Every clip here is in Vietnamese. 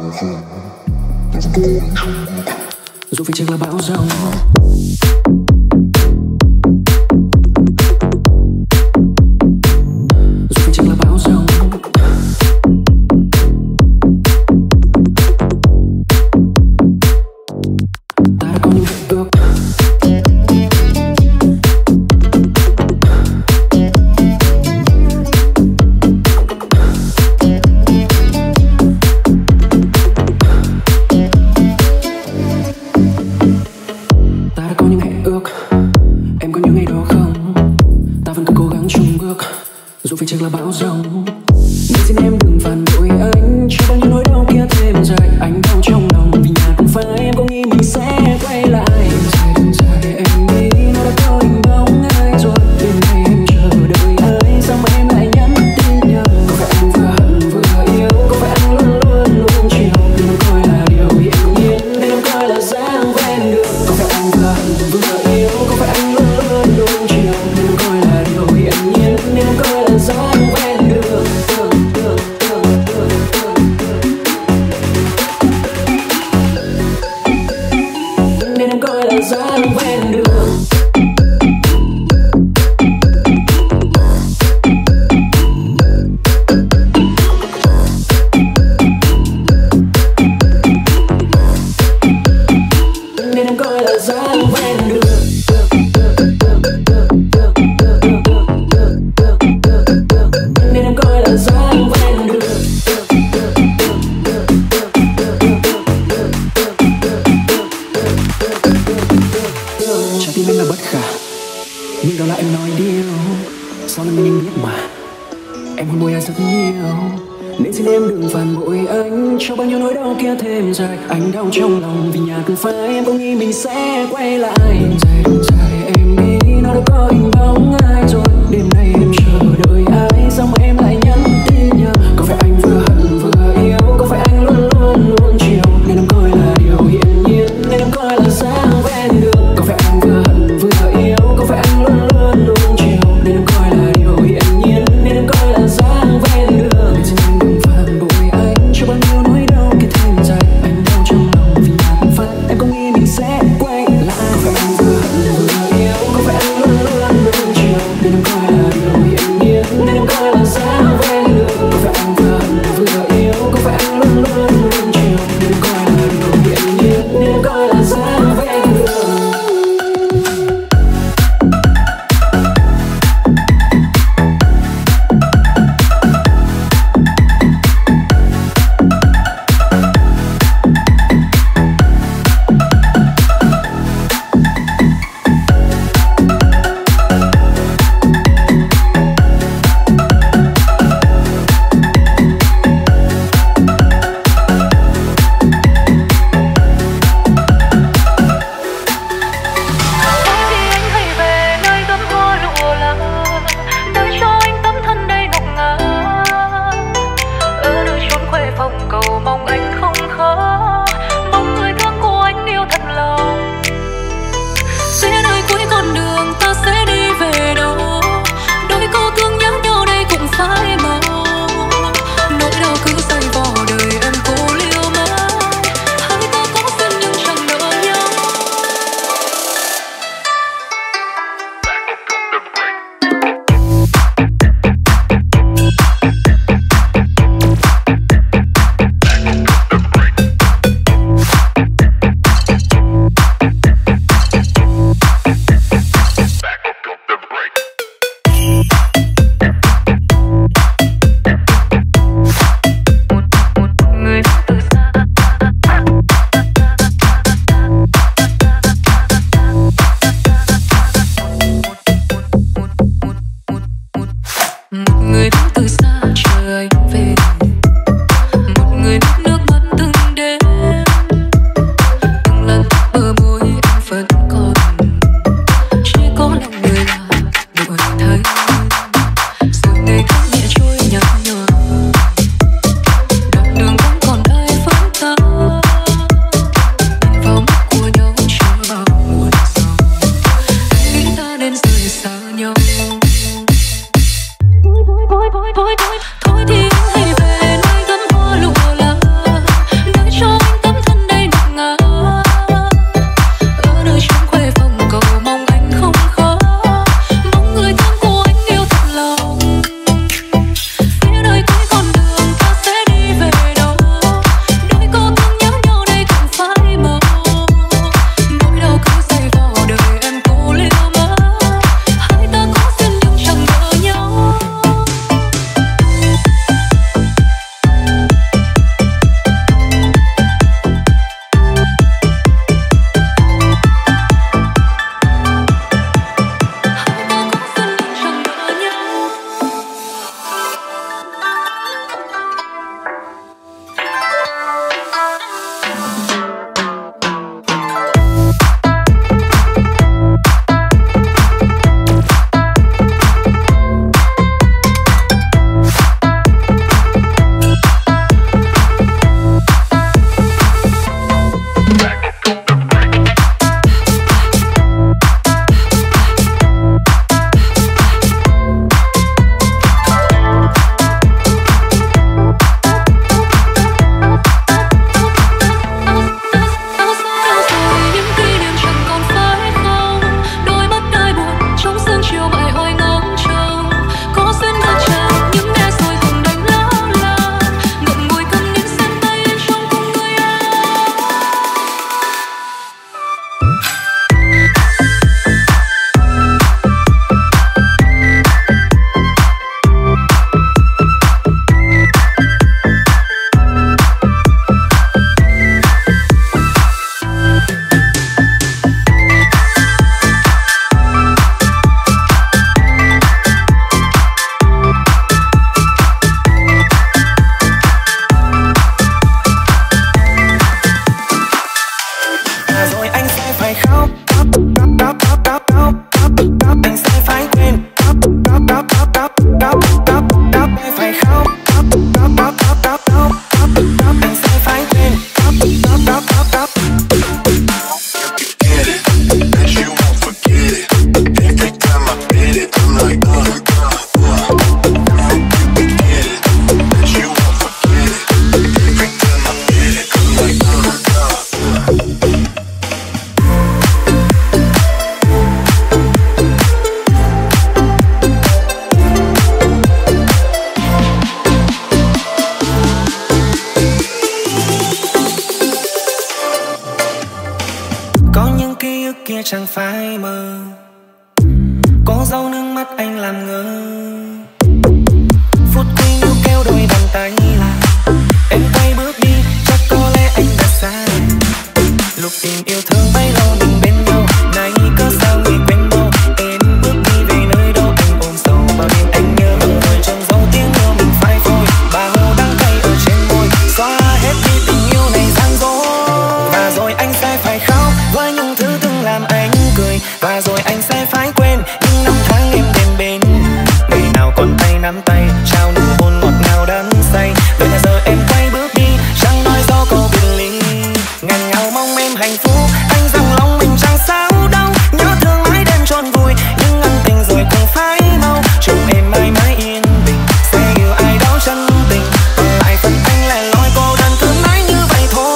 dù phải chăng là bão giông. Dù phải chăng là bão giông. Ta đã có những hẹn ước. Ta đã có những hẹn ước. Em có những ngày đó không? Ta vẫn cứ cố gắng chung bước dù phải chăng là bão giông. Nên xin em đừng phản bội anh, cho bao nhiêu nỗi đau kia thêm dài. Anh đau trong lòng vì nhà không phải em có nghĩ mình sẽ quay lại. Đừng dài em đi, nó đã có hình bóng ai rồi. Đêm nay em chờ đợi ai, sao mà em lại nhắn tin nhờ? Có phải anh vừa hận vừa yêu, có phải anh luôn luôn luôn chiều? Nên em coi là điều hiển nhiên, nên em coi là dáng quen được. Có phải anh vừa hận vừa yêu, có phải anh luôn luôn luôn chiều? Nên em coi là điều hiển nhiên, nên em coi là dáng quen được. Nên em coi là dáng quen được. Nên em coi là dáng quen được. Nên em coi là dáng quen được. Trái tim em là bất khả, nhưng đó là em nói điều. Sau lần mình anh biết mà em hôn môi ai rất nhiều. Nên xin em đừng phản bội anh, cho bao nhiêu nỗi đau kia thêm dài. Anh đau trong lòng vì nhà không phải em có nghĩ mình sẽ quay lại. Đừng dài em đi, nó đã có hình bóng ai rồi. Đêm nay em chờ đợi ai, sao mà em lại nhắn tin nhờ? Có phải anh vừa hận vừa yêu, có phải anh luôn luôn luôn chiều? Nên em coi là điều hiển nhiên, nên em coi là dáng quen được. Có phải anh vừa hận vừa yêu, có phải anh luôn luôn luôn chiều? Nên em coi là điều hiển nhiên, nên em coi là dáng quen được. Nên xin em đừng phản bội anh, cho bao nhiêu nỗi đau kia thêm dài. Anh đau trong lòng vì nhà không phải em có nghĩ mình sẽ quay lại. Có phải anh vừa hận vừa yêu, có phải anh luôn luôn luôn chiều? Nên em coi là điều hiển nhiên, nên em coi là dáng chẳng phải mơ. Có dấu nước mắt anh làm ngơ. Phút quy níu kéo đôi bàn tay lại, em quay bước đi, chắc có lẽ anh đã xa. Lúc tìm yêu thương bấy lâu mình bên nhau, nay cớ sao người quên mau. Em bước đi về nơi đâu anh ôm sầu bao đêm anh nhớ. Từng người trong dấu tiếng yêu mình phai phôi, bao đắng cay ở trên môi, xóa hết đi tình yêu này gian dối. Và rồi anh sẽ phải khóc với những thứ từng làm anh cười, và rồi anh sẽ phải quên những năm tháng em đêm bên. Ngày nào còn tay nắm tay trao nụ hôn ngọt ngào đắm say. Vậy là giờ em quay bước đi, chẳng nói do câu biệt ly. Ngàn ngào mong em hạnh phúc, anh rằng lòng mình chẳng sao đâu. Nhớ thương mãi đêm tròn vùi, nhưng ân tình rồi cũng phải mau. Chúc em mãi mãi yên bình, sẽ yêu ai đó chân tình. Còn lại phần anh lẻ loi cô đơn cứ mãi như vậy thôi.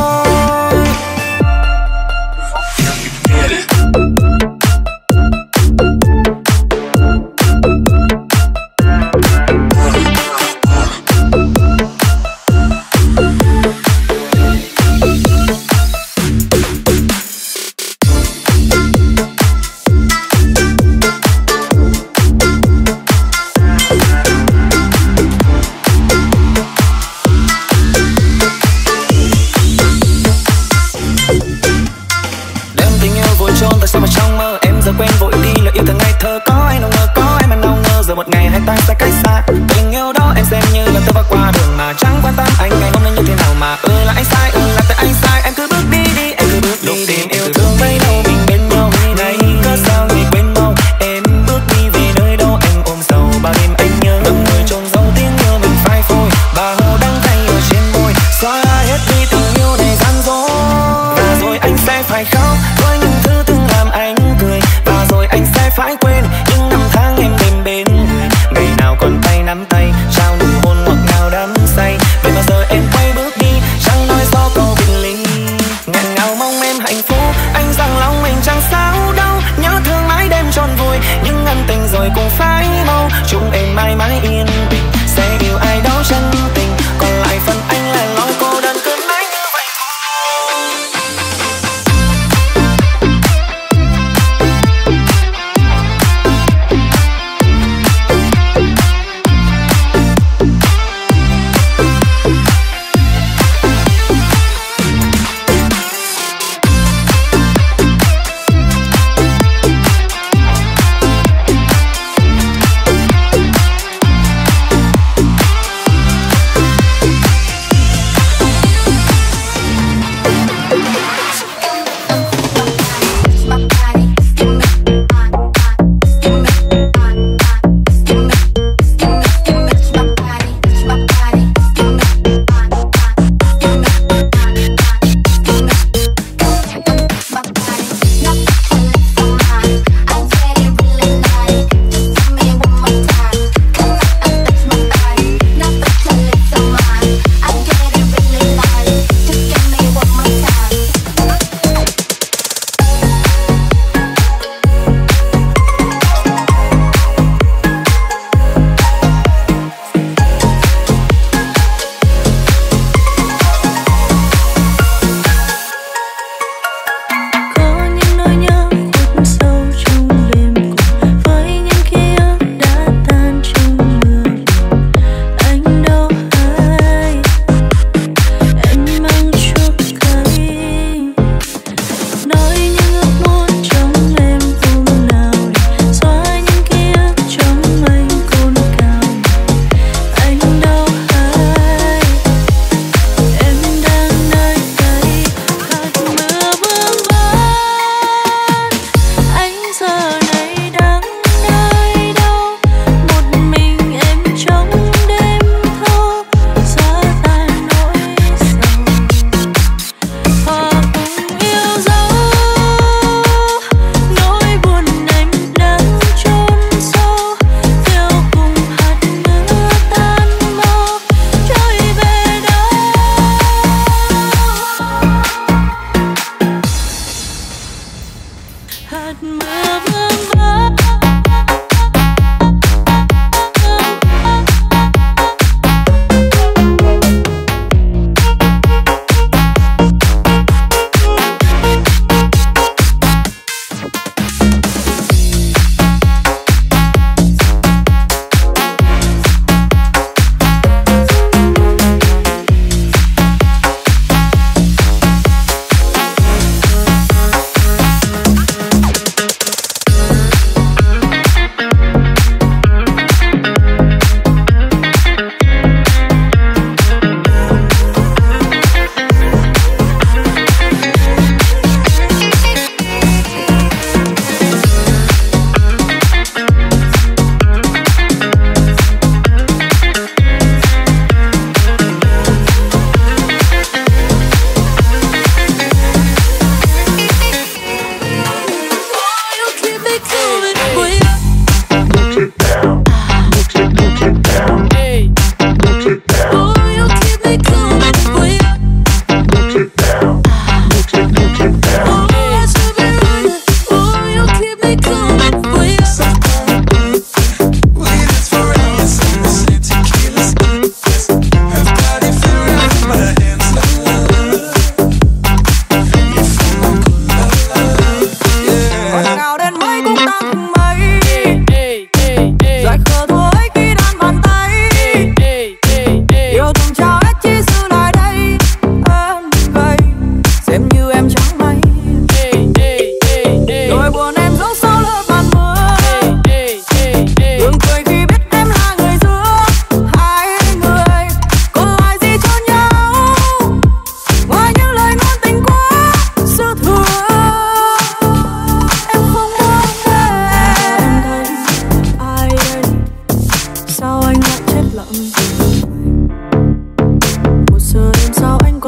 Quên vội đi là yêu thương ngày thơ, có ai nào ngờ, có ai mà nào ngờ giờ một ngày hai ta sẽ cách xa. Tình yêu đó em xem như là tôi va qua đường mà chẳng quan tâm anh ngày hôm nay như thế nào mà. Là anh sai, là tại anh sai, em cứ bước đi đi, em cứ bước đi. Lúc tìm yêu thương bấy lâu mình bên nhau, này cớ sao người quên mau. Em bước đi về nơi đâu anh ôm sầu bao đêm anh nhớ. Từng người trôn giấu tiếng yêu mình phai phôi, bao đắng cay ở trên môi, xóa hết đi tình yêu này gian dối. Và rồi anh sẽ phải khóc với những thứ từng làm anh cười, và rồi anh sẽ phải quên những năm tháng em đêm bên người. Ngày nào còn tay nắm tay trao nụ hôn ngọt ngào đắm say. Vậy mà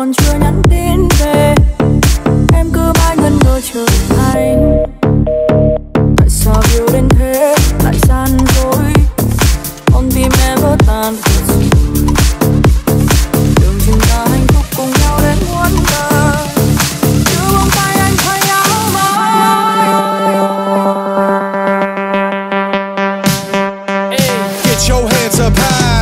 còn chưa nhắn tin về. Em cứ mãi ngẩn ngơ chờ anh. Tại sao yêu đến thế lại gian dối, con tim em vỡ tan thật rồi. Đường chúng ta hạnh phúc cùng nhau đến muôn đời, chưa buông tay anh thay áo mới. Get your hands up high.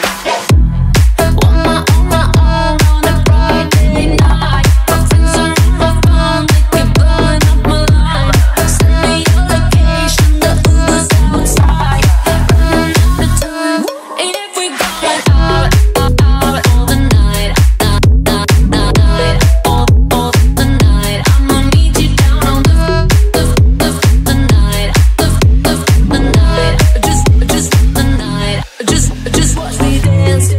Just watch me dance.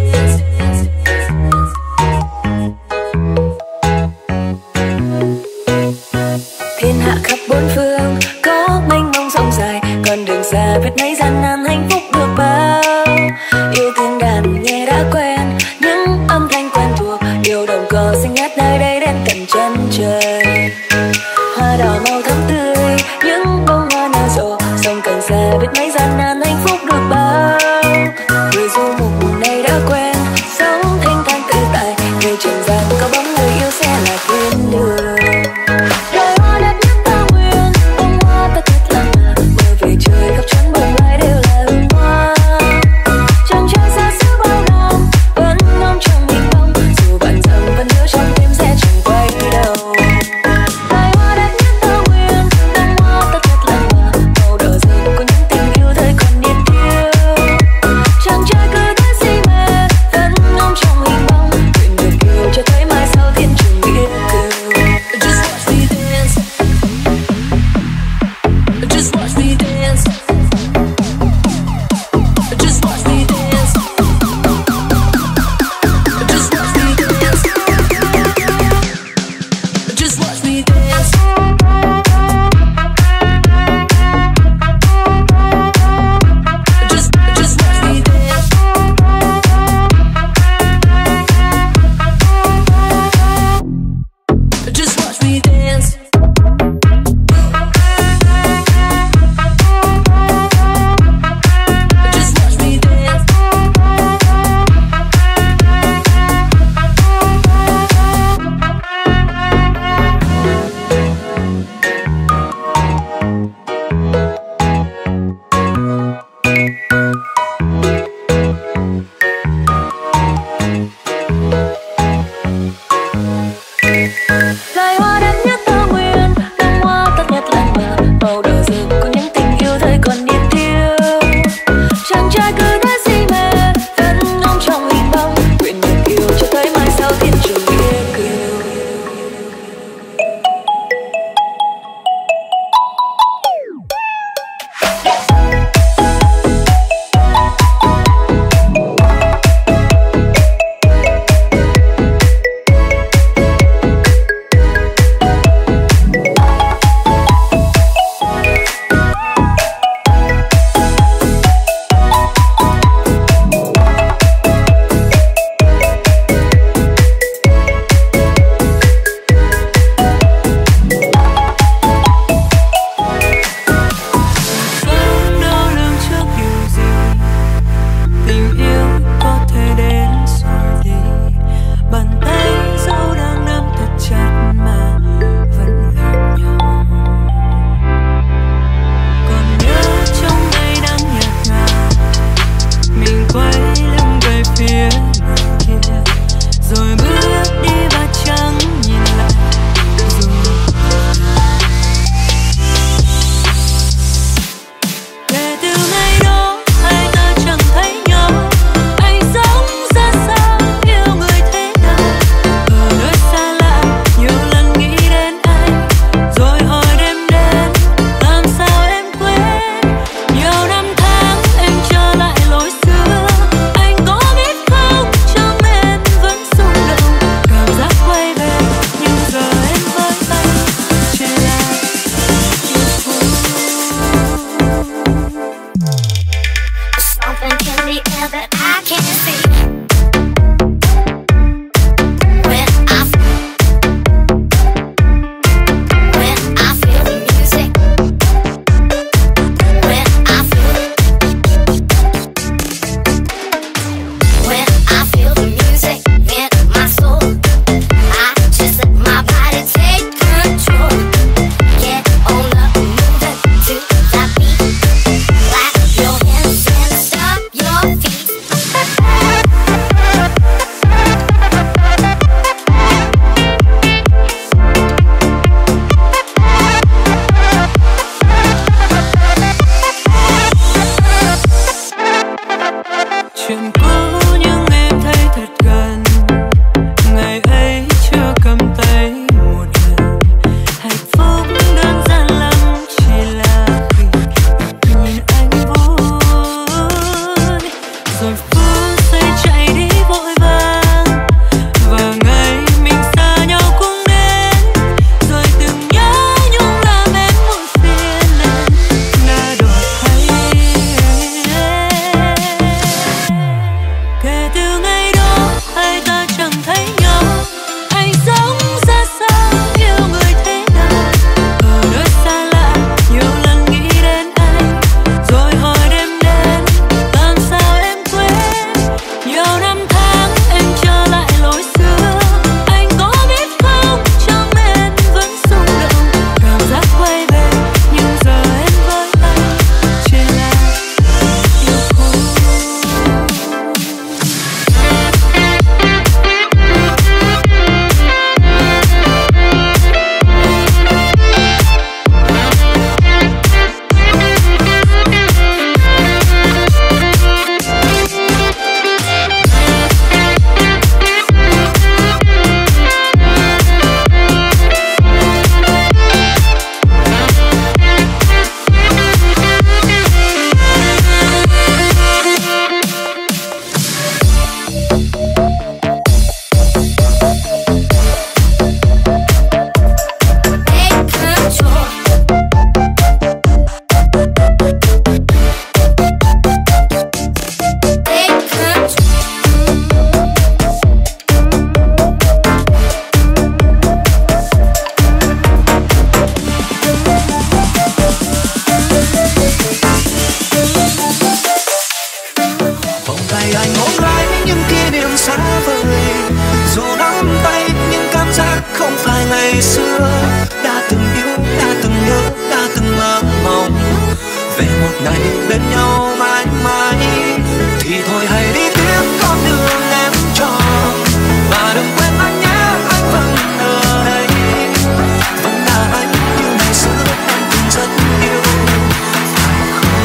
xa vời. Dù nắm tay nhưng cảm giác không phải ngày xưa. Đã từng yêu, đã từng nhớ, đã từng mơ mộng về một ngày bên nhau mãi mãi. Thì thôi hãy đi tiếp con đường em chọn, và đừng quên anh nhé, anh vẫn ở đây. Vẫn là anh như ngày xưa em từng rất yêu, phải không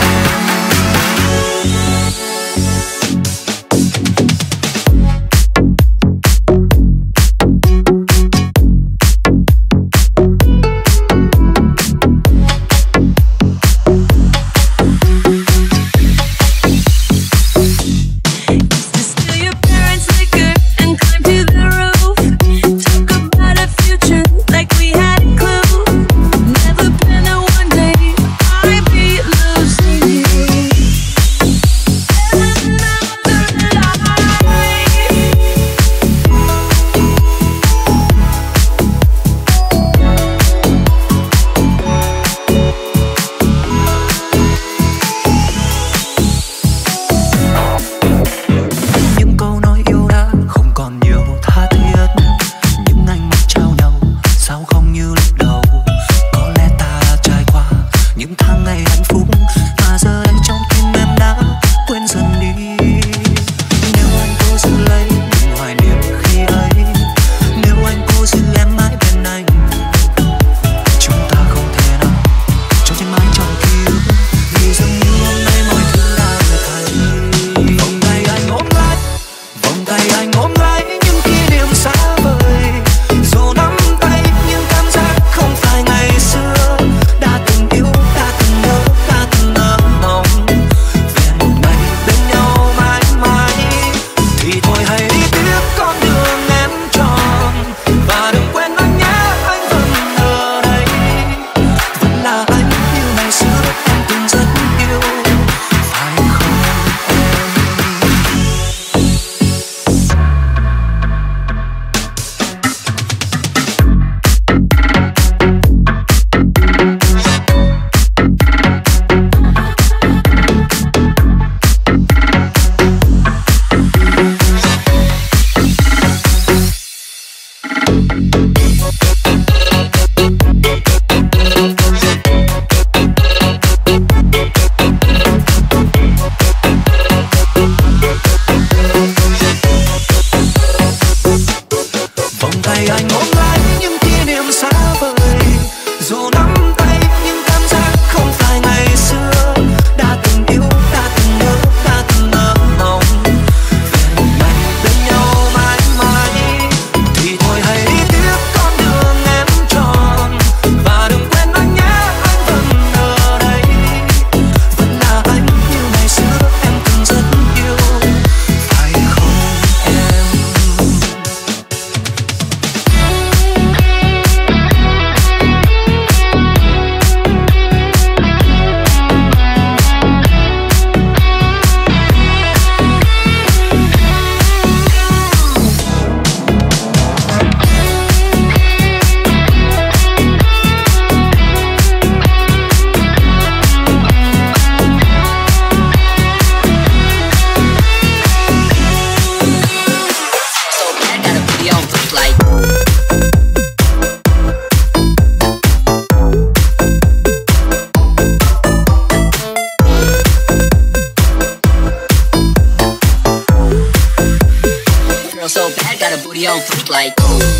booty on fleek like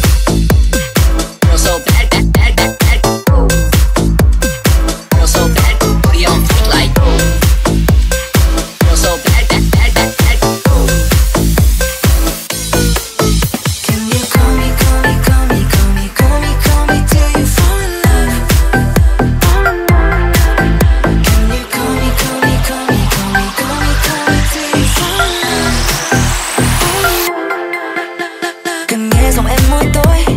girl so bad, bad, bad, bad, bad. Girl so bad, booty on fleek like girl so bad, bad, bad, bad, bad. Can you call me, call me, call me, call me, call me, call me till you fall in love? Can you call me, call me, call me, call me, call me, call me till you fall in love? Cần nghe giọng em môi tối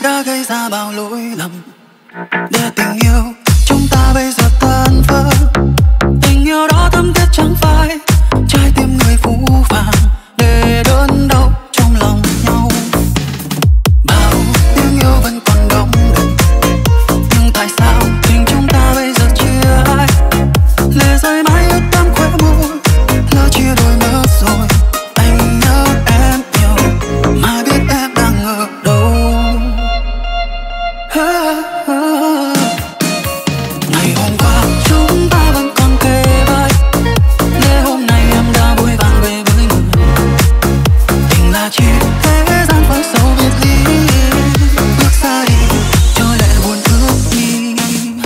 đã gây ra bao lỗi lầm để tình yêu chúng ta bây giờ tan vỡ. Tình yêu đó thấm thiết chẳng phải trái tim người phũ phàng để đớn đau trong lòng nhau. Bao tiếng yêu vẫn còn đong đầy, nhưng tại sao tình chúng ta bây giờ chia ai? Lệ rơi mãi ướt đẫm khóe môi, lỡ chia đôi mất rồi. Anh nhớ em nhiều mà biết em đang ở đâu. Ngày hôm qua chúng ta vẫn còn kề vai, để hôm nay em đã vội vàng về với người. Tình là chỉ thế gian phải sâu biệt ly, bước xa đi cho lệ buồn ướt mi.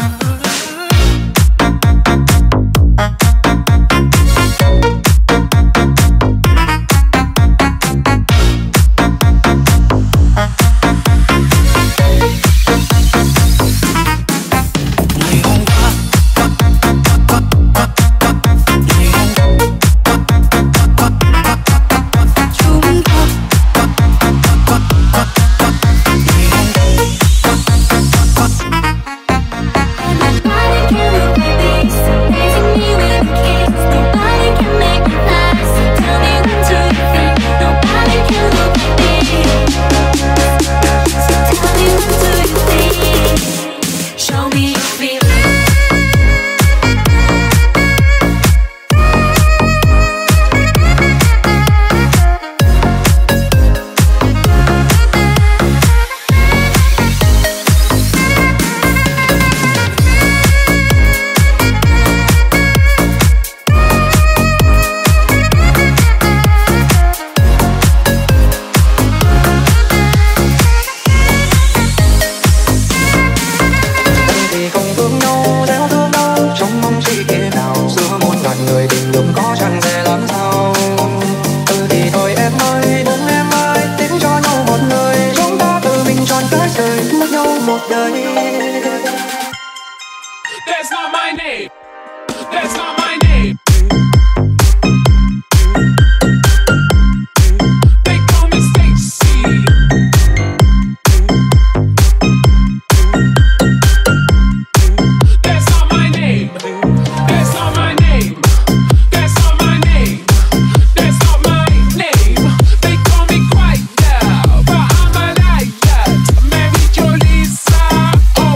That's not my name. That's not my name. They call me Stacy. That's not my name. That's not my name. That's not my name. That's not my name. They call me Quiet, but I'm a liar. Mary Jo Lisa.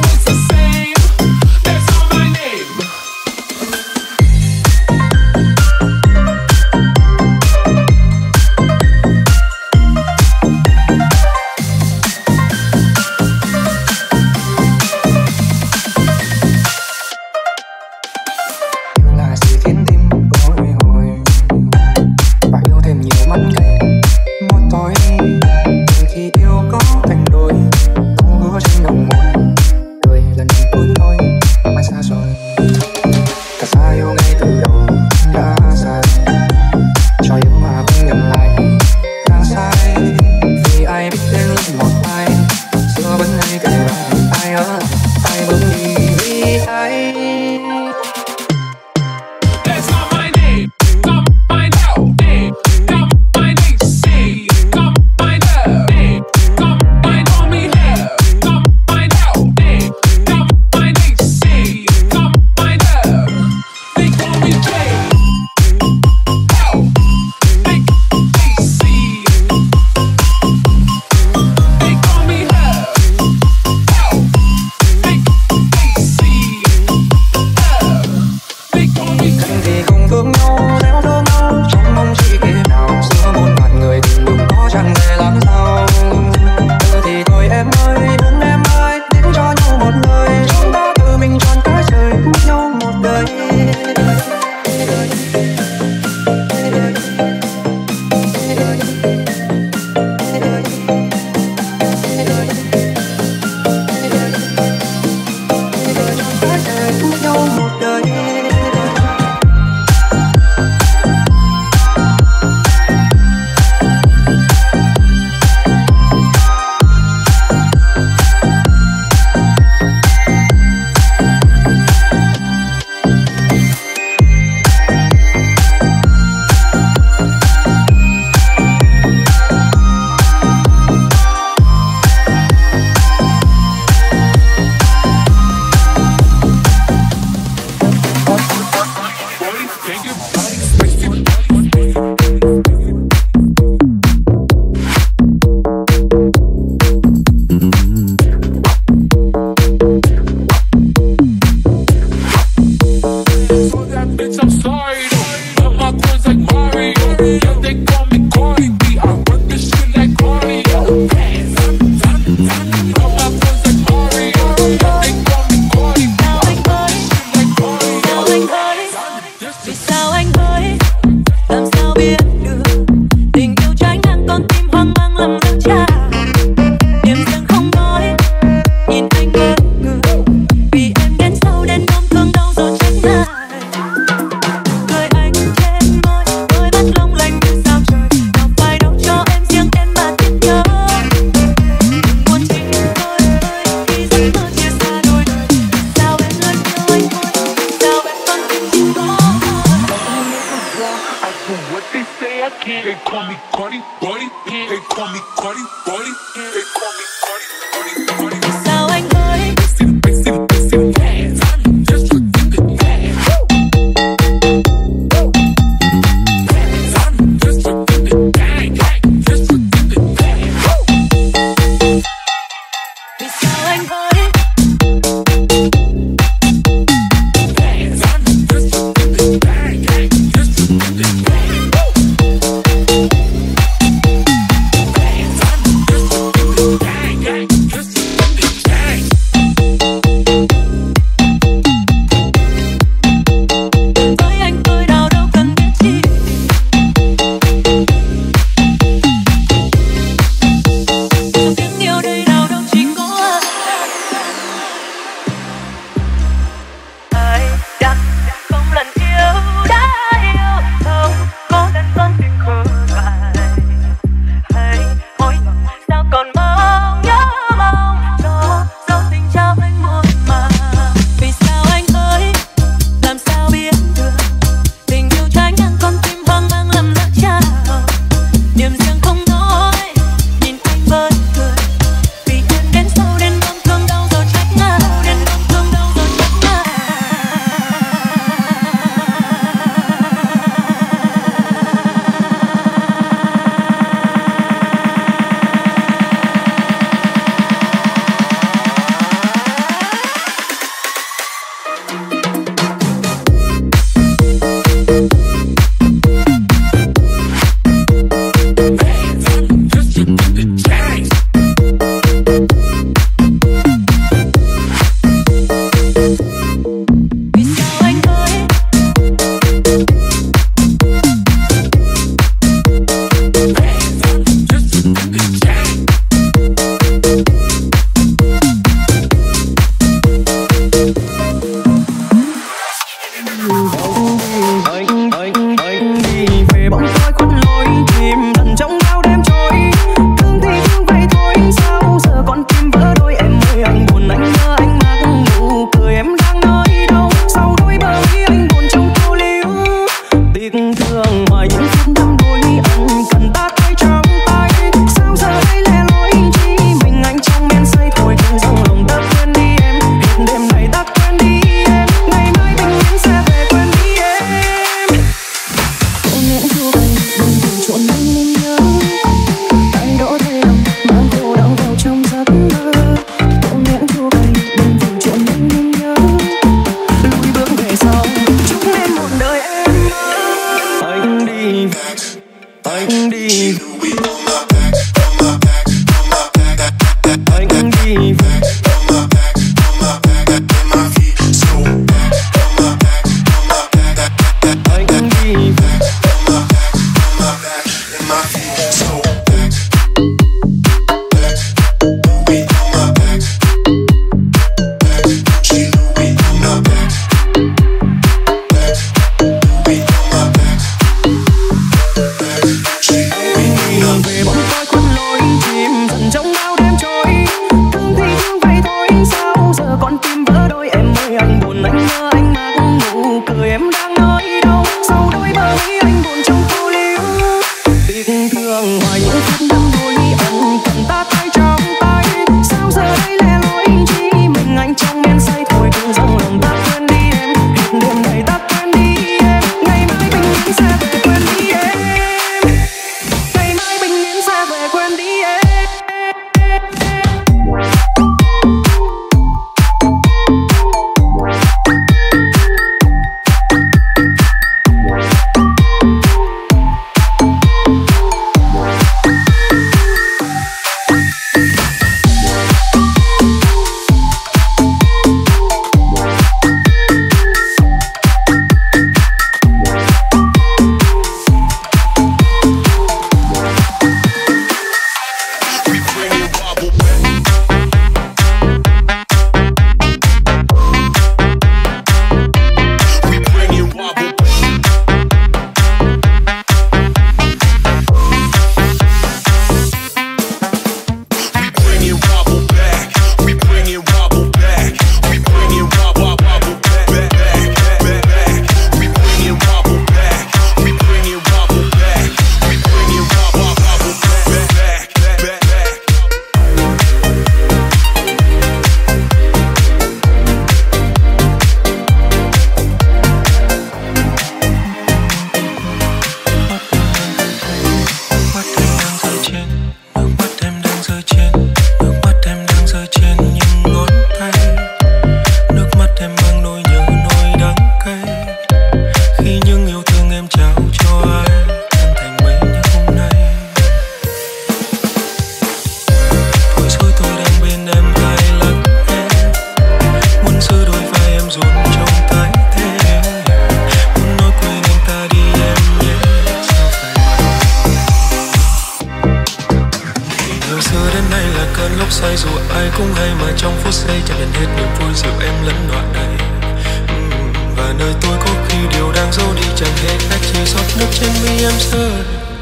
sai dù ai cũng hay mà trong phút giây chạm đến hết niềm vui dịu em lẫn đoạn đầy. Và nơi tôi có khi điều đang giấu đi chẳng hề khác chỉ giọt nước trên mi em rơi.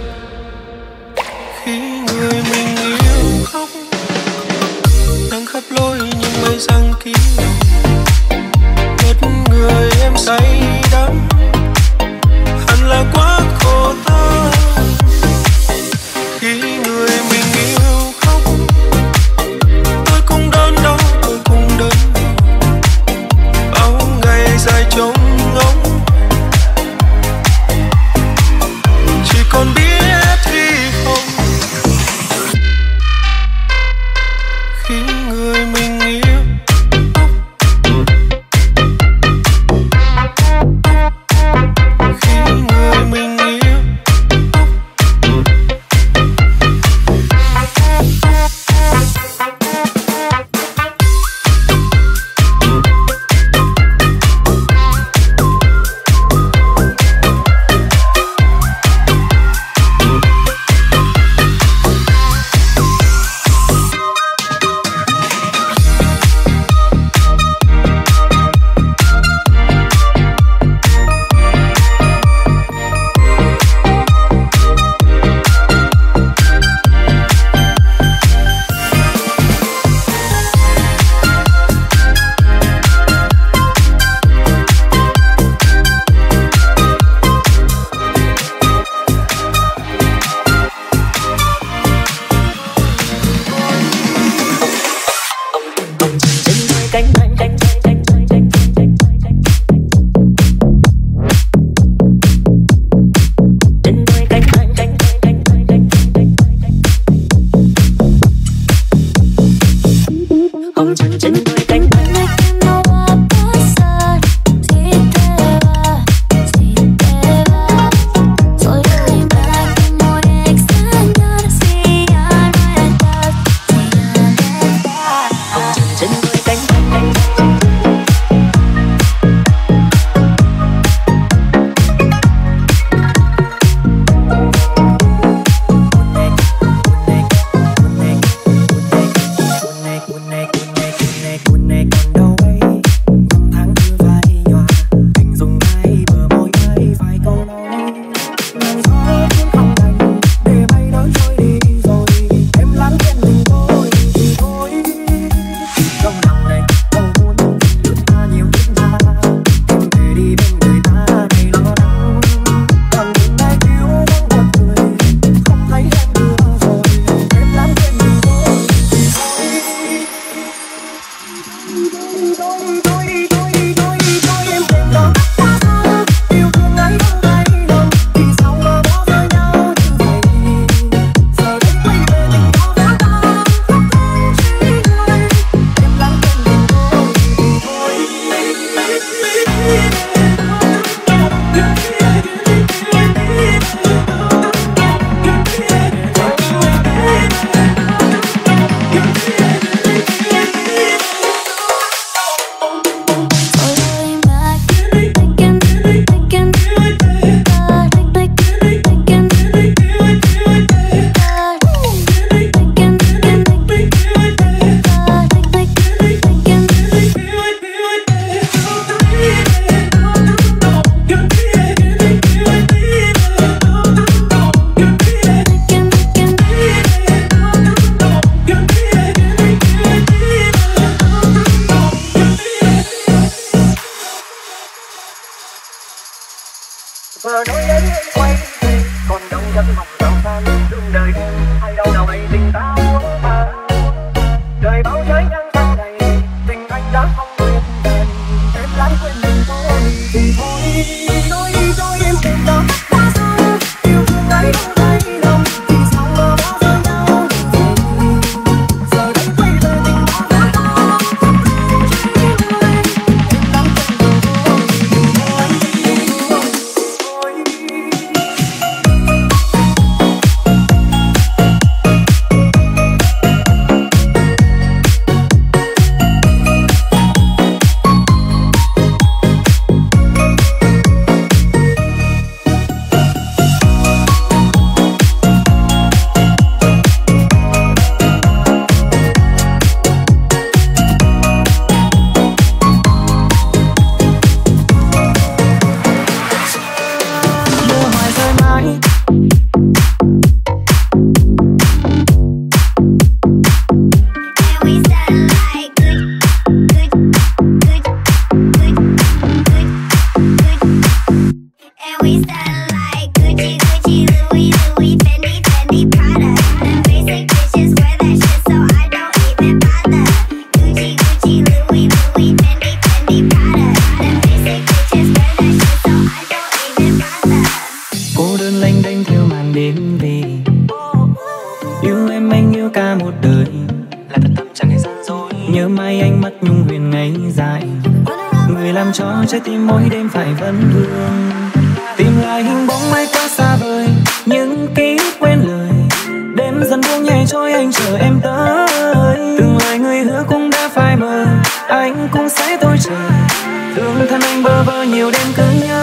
Khi người mình yêu khóc nắng khắp lối nhưng mây răng kín mất người em say đắm hẳn là quá khổ tâm. Khi người mình yêu khóc tôi cũng đớn đau tôi cũng đớn bao ngày dài trống ngóng chỉ còn biết hy vọng. Khi người mình yêu khi người mình yêu nhớ mai anh mắt nhung huyền ngày dài. Người làm cho trái tim mỗi đêm phải vấn vương. Tìm lại hình bóng mai quá xa vời, những ký ức quên lời. Đêm dần buông nhẹ trôi anh chờ em tới. Từng lời người hứa cũng đã phai mờ, anh cũng sẽ tôi chờ. Thương thân anh bơ vơ nhiều đêm cứ nhớ.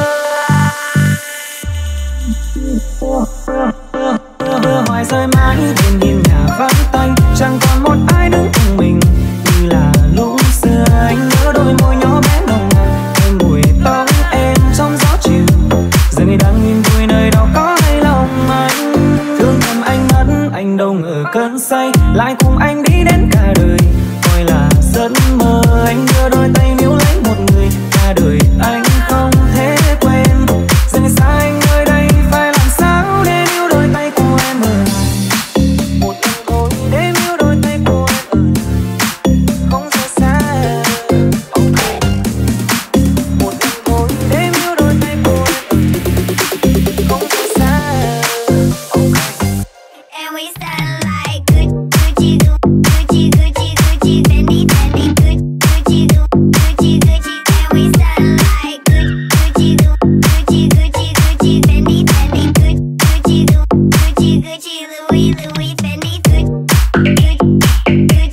Mưa hoài rơi mãi bên nhìn nhà vắng tanh, chẳng còn một ai đứng cùng mình như là lúc xưa. Anh nhớ đôi môi nhỏ bé nồng nàn, thêm mùi tóc em trong gió chiều. Giờ ngày đang nhìn vui nơi đâu có hay lòng anh. Thương thầm anh mất, anh đâu ngờ cơn say lại cùng anh đi đến cả đời. Coi là giấc mơ, anh đưa đôi tay níu lấy một người cả đời anh không thể quên. Giờ ngày xa anh nơi đây phải làm sao để níu đôi tay của em ở lại. Một lần thôi để níu đôi tay của em ở lại, không rời xa. Okay. Một lần thôi để níu đôi tay của em ở lại, không rời xa. Okay. And we stand like Gucci, Gucci, Gucci, Gucci, Fendi, Fendi, Gucci, Gucci, Gucci. And we stand like Gucci, Gucci, Gucci, Gucci, Fendi, Fendi, Gucci, Gucci, Gucci, Louis, Louis, Fendi, Gucci, Gucci,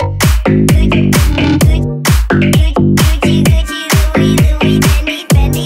Louis, Louis, Fendi, Fendi.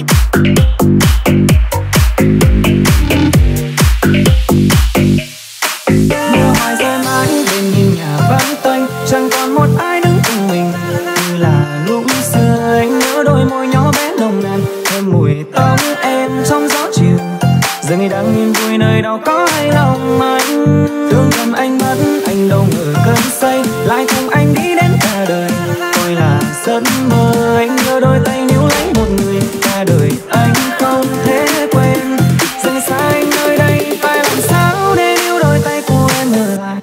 Mưa hoài rơi mãi bên nhìn nhà vắng tanh, chẳng còn một ai đứng cùng mình như là lúc xưa. Anh nhớ đôi môi nhỏ bé nồng nàn, thêm mùi tóc em trong gió chiều. Giờ ngày đang nhìn vui nơi đâu có hay lòng anh. Thương thầm anh mất, anh đâu ngờ cơn say lại cùng anh đi đến cả đời. Coi là giấc mơ, anh nhớ đôi tay níu lấy một người cả đời anh không thể quên. Giờ ngày xa anh nơi đây phải làm sao để níu đôi tay của em ở lại.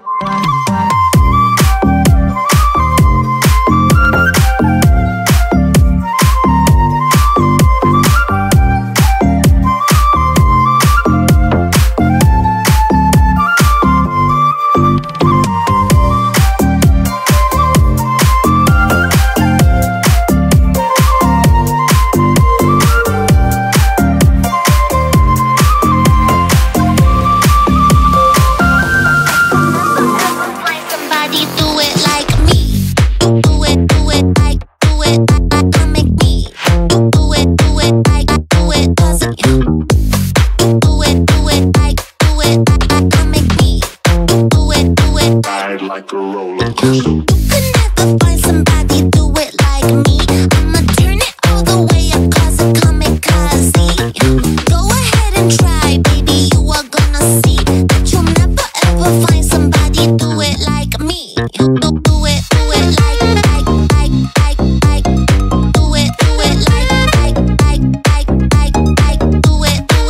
Find somebody do it like me. Do it like, I make me. Do it like, do it 'cause do it like, I make me. Do it. Ride like a roller coaster. You could never find somebody do it like me. I'ma turn it all the way up 'cause I'm kamikaze. Go ahead and try, baby, you are gonna see that you'll never ever find somebody do it like me. Do it like, do it like, do it like, do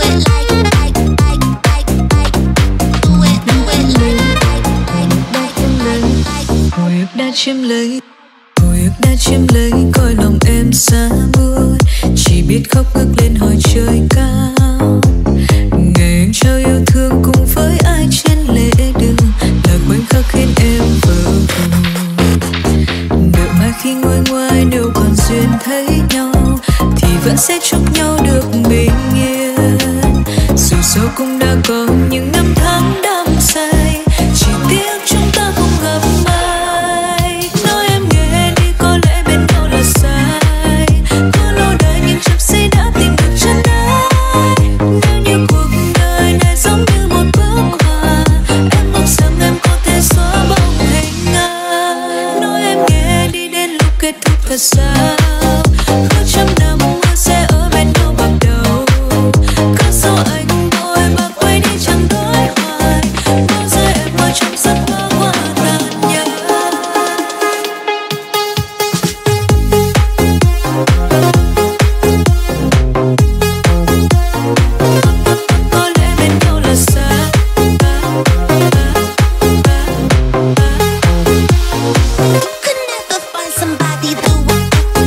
it like. Hồi ức đã chiếm lấy, hồi ức đã chiếm lấy, coi lòng em xa muôn. Chỉ biết khóc ngước lên hỏi trời cao. Ngày anh trao yêu thương cùng với ai trên lề đường, là khoảnh khắc khiến em vỡ vùng. Đợi mai khi nguôi ngoai nếu còn duyên thấy nhau, thì vẫn sẽ chúc nhau được bình yên. Dù sao cũng đã có những năm tháng đắm say, chỉ tiếc chúng ta không gặp mai. Nói em nghe đi, có lẽ bên nhau là sai. Có lâu đời nhưng chậm say đã tìm được chân ái. Nếu như cuộc đời này giống như một bức họa, em mong rằng em có thể xóa bóng hình ai. Nói em nghe đi, đến lúc kết thúc thật sao? Có trăm năm mưa sẽ ở bên nhau bắt đầu. Cớ sao anh vội mà quay đi chẳng nói hoài. Bao giờ em ở trong giấc mơ quá tàn nhẫn. Có lẽ bên nhau là sai. Could never find somebody do it.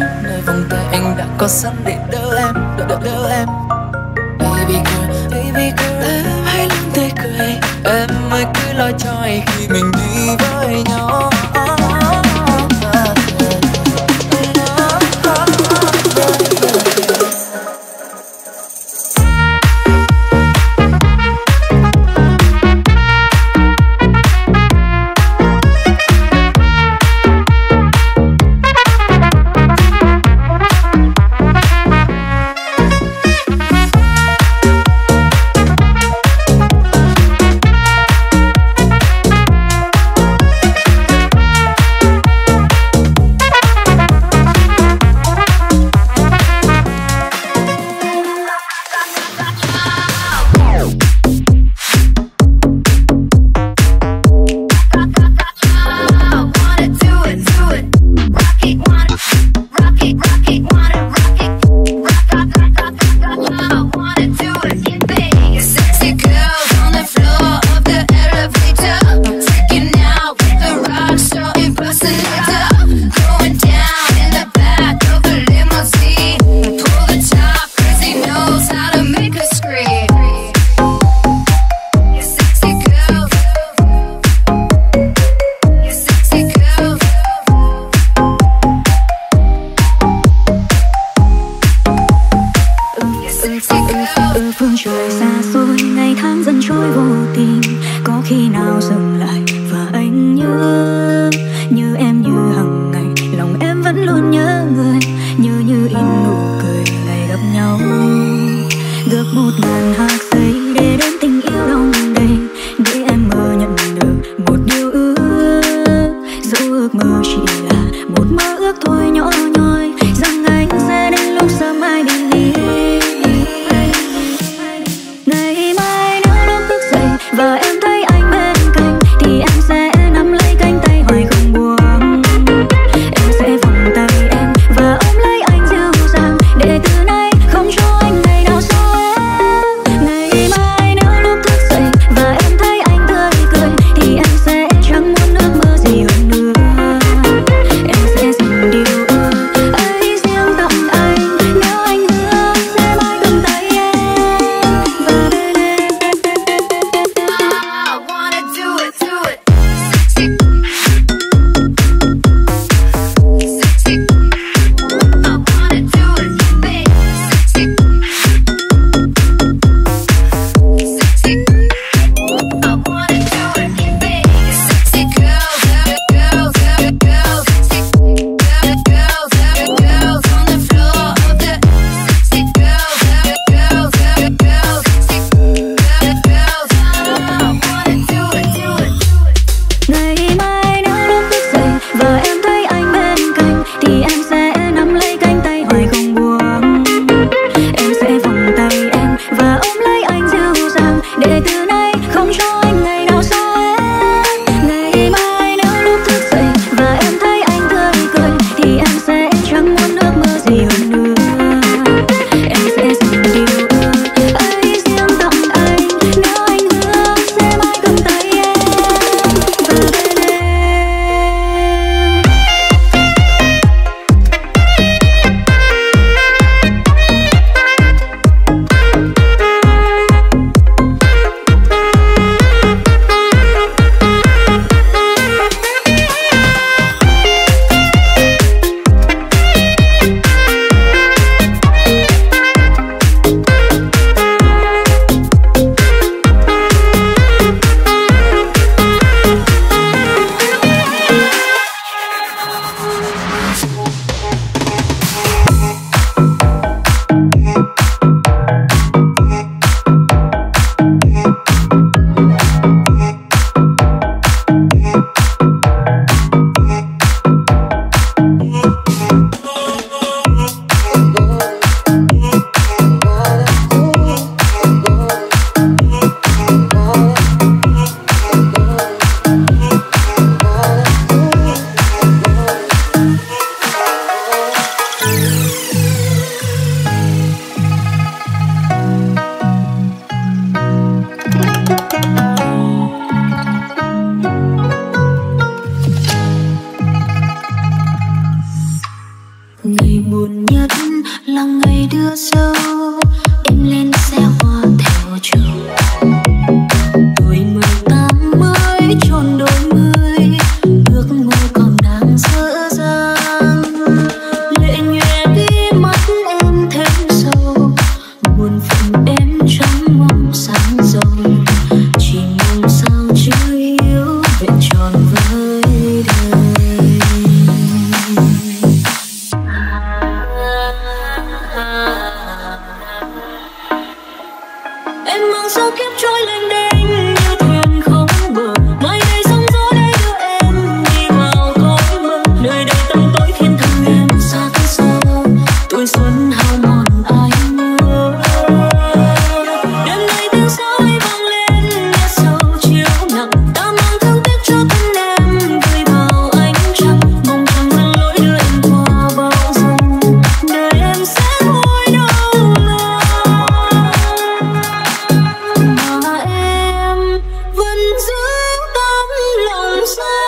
nơi vòng tay anh đã có sẵn để đỡ em, đỡ em. Baby girl, em hãy luôn tươi cười. Em ơi cứ lo cho anh khi mình đi với nhau. phương trời xa xôi, ngày tháng dần trôi vô tình, có khi nào dừng lại và anh như em như hằng ngày, lòng em vẫn luôn nhớ người, như in nụ cười ngày gặp nhau. Được 1000 hạt giây để đến tình yêu đông đầy, để em mơ nhận được một điều ước, dẫu ước mơ chỉ là một mơ ước thôi nhỏ nhoi, rằng anh sẽ đến lúc sớm mai bình yên. Ngày mai nếu lúc thức dậy và em thấy anh bên cạnh, thì em sẽ nắm lấy cánh tay hoài không buông. Em sẽ vòng tay em và ôm lấy anh dịu dàng, để từ nay không cho anh ngày nào xa em. Ngày buồn nhất là ngày đưa dâu em lên xe hoa theo chiều. Tuổi 18 mới tròn đôi mươi, ước mơ còn đang dở dang. Lệ nhòe đi mắt em thêm sâu, buồn phiền em trong mong sáng giàu. Chỉ mong sao chưa yêu vẹn tròn với đời. Em mang sao kiếp trôi lênh đênh như thuyền không bờ, mai đây sóng gió để đưa em đi vào cõi mơ. Nơi đây tăm tối khiến thân em xa cách xa, tuổi xuân hao mòn ai mơ. Đêm nay tiếng sáo ấy vang lên nghe sầu chiều nặng, ta mang thương tiếc cho thân em gửi vào ánh trăng. Mong trăng dẫn lối đưa em qua bao dung, đời em sẽ vui đâu mà em vẫn giữ tấm lòng xa.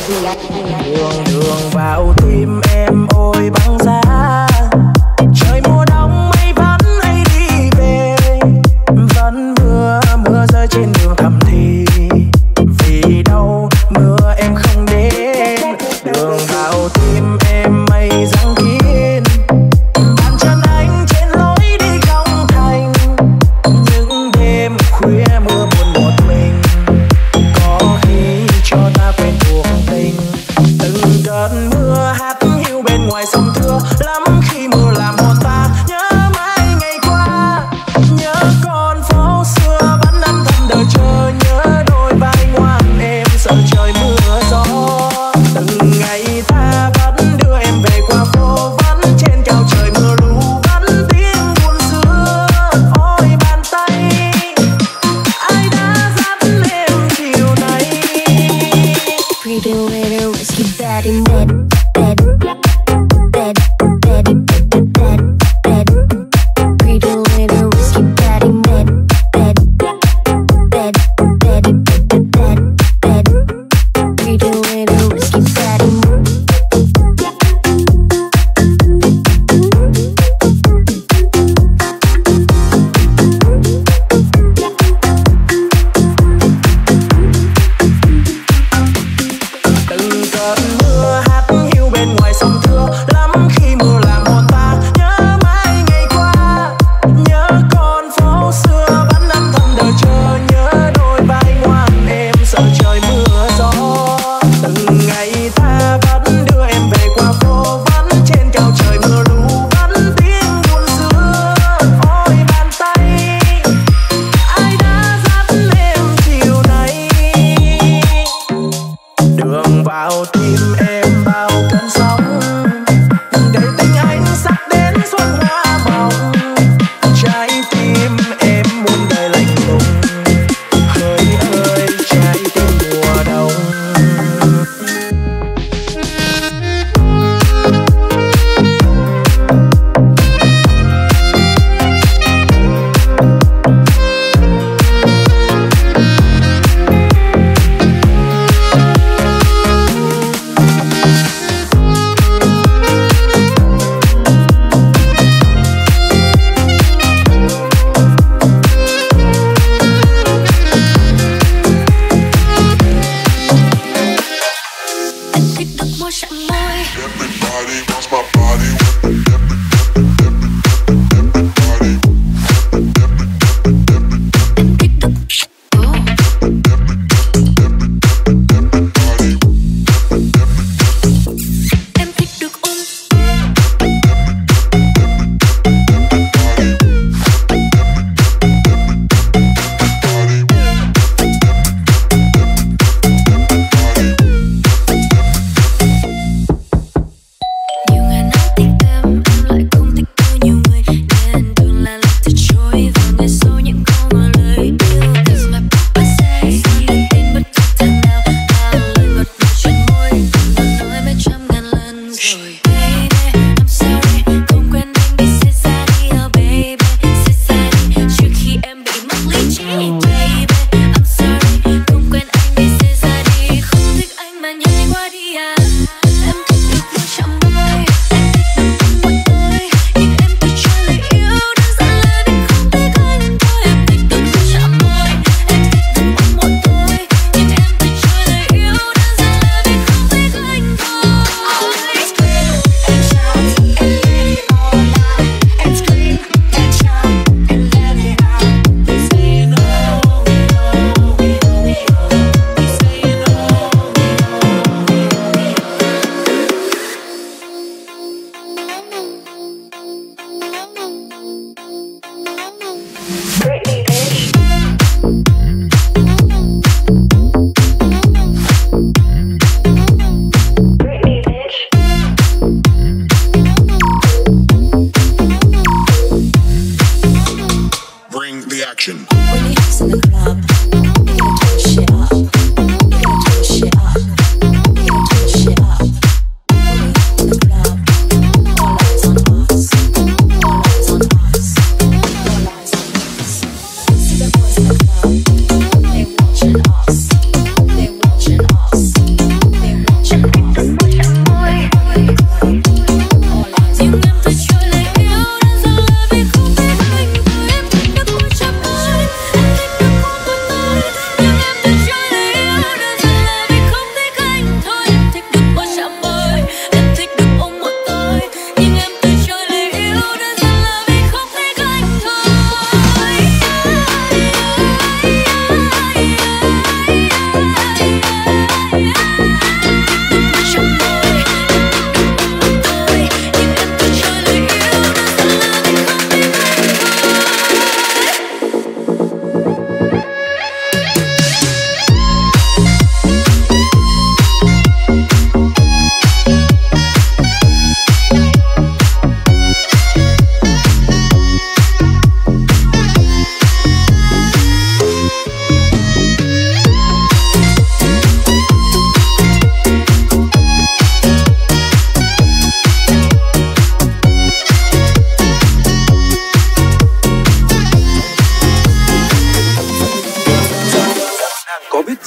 Đường đường vào tim em ôi băng giá. Trời mùa đông mây vẫn hay đi về, vẫn mưa rơi trên đường thầm thì. Vì đâu mưa em không đến, đường vào tim em mây giăng kín. Bàn chân anh trên lối đi không thành, những đêm khuya mưa buồn một mình. Có khi cho ta quên cuộc tình. Từng cơn mưa hát hiu bên ngoài sông Thưa, lắm khi mưa làm hồn ta nhớ mãi ngày qua. Nhớ con phố xưa vẫn âm thầm đợi chờ, nhớ đôi vai ngoan em sợ trời mưa gió. Từng ngày ta vẫn đưa em về qua phố, vẫn trên cao trời mưa lũ, vẫn tiếng buồn xưa. Ôi bàn tay ai đã dắt em chiều nay. Pretty little whiskey bad in bed, bed, bed, bed, bed, bed, bed. Pretty little whiskey bad in bed, bed, bed, bed, bed, bed, bed. Pretty little whiskey bad in Từng cơn mưa hát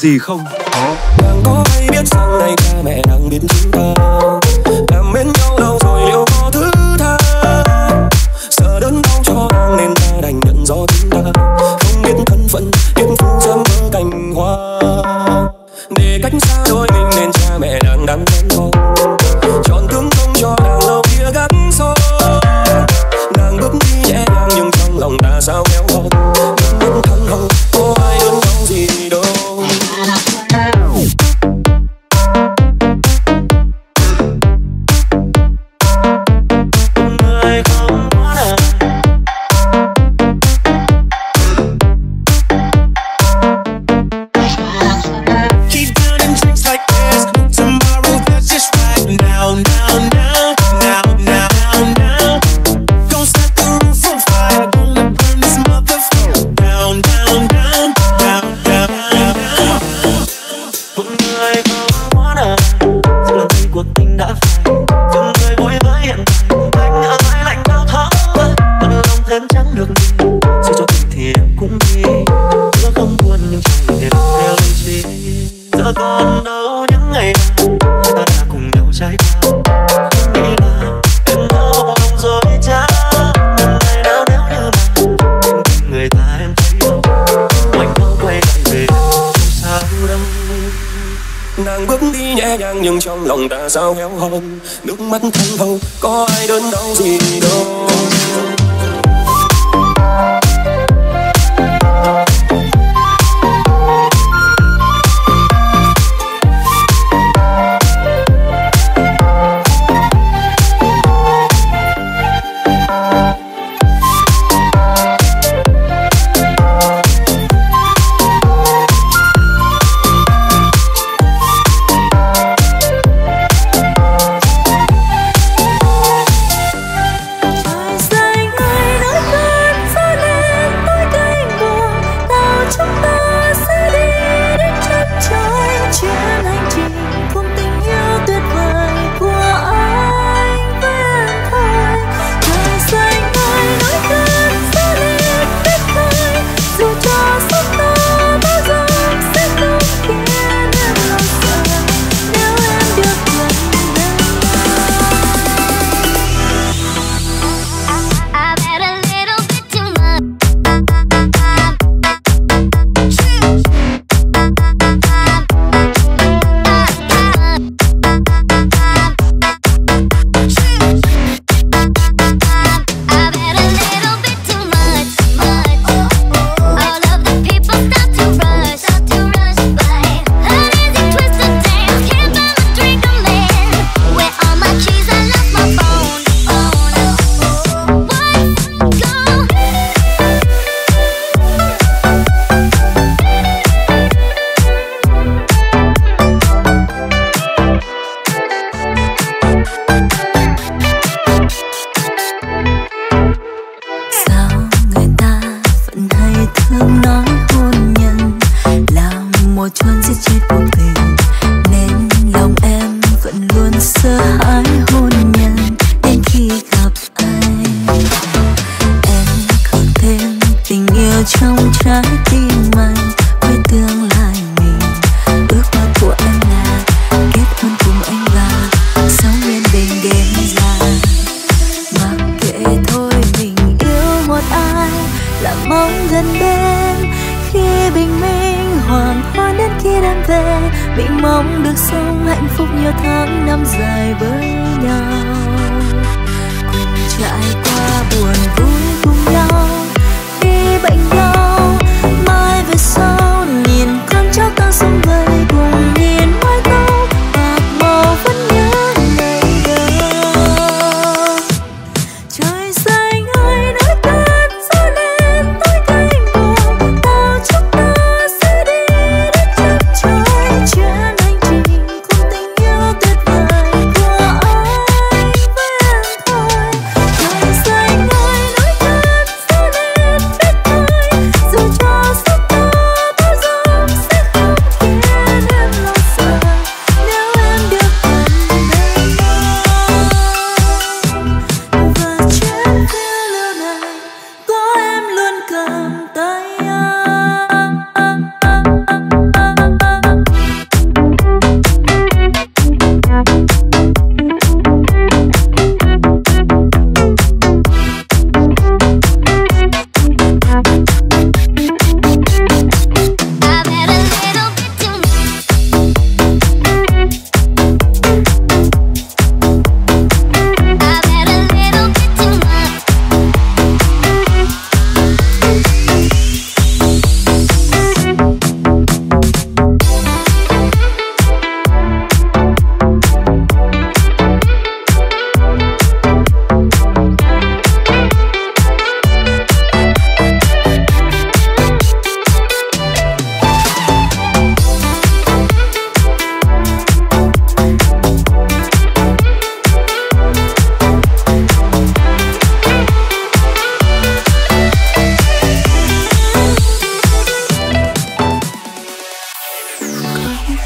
gì không? Nàng có hay biết rằng này cha mẹ đang biết chúng ta làm bên nhau lâu rồi liệu có thứ tha, sợ đớn đau cho nàng nên ta đành nhận do chúng ta không biết thân phận biết phù dâm mơ cành hoa, để cách xa đôi mình nên cha mẹ nàng đang quen con chọn tướng không cho nàng lâu kia gắn xó. Nàng bước đi nhẹ nhàng nhưng trong lòng ta sao héo hon, vẫn thăng hồng có ai đớn đau gì đâu. Nàng bước đi nhẹ nhàng nhưng trong lòng ta sao héo hon, nước mắt thanh hồng có ai đớn đau gì đâu.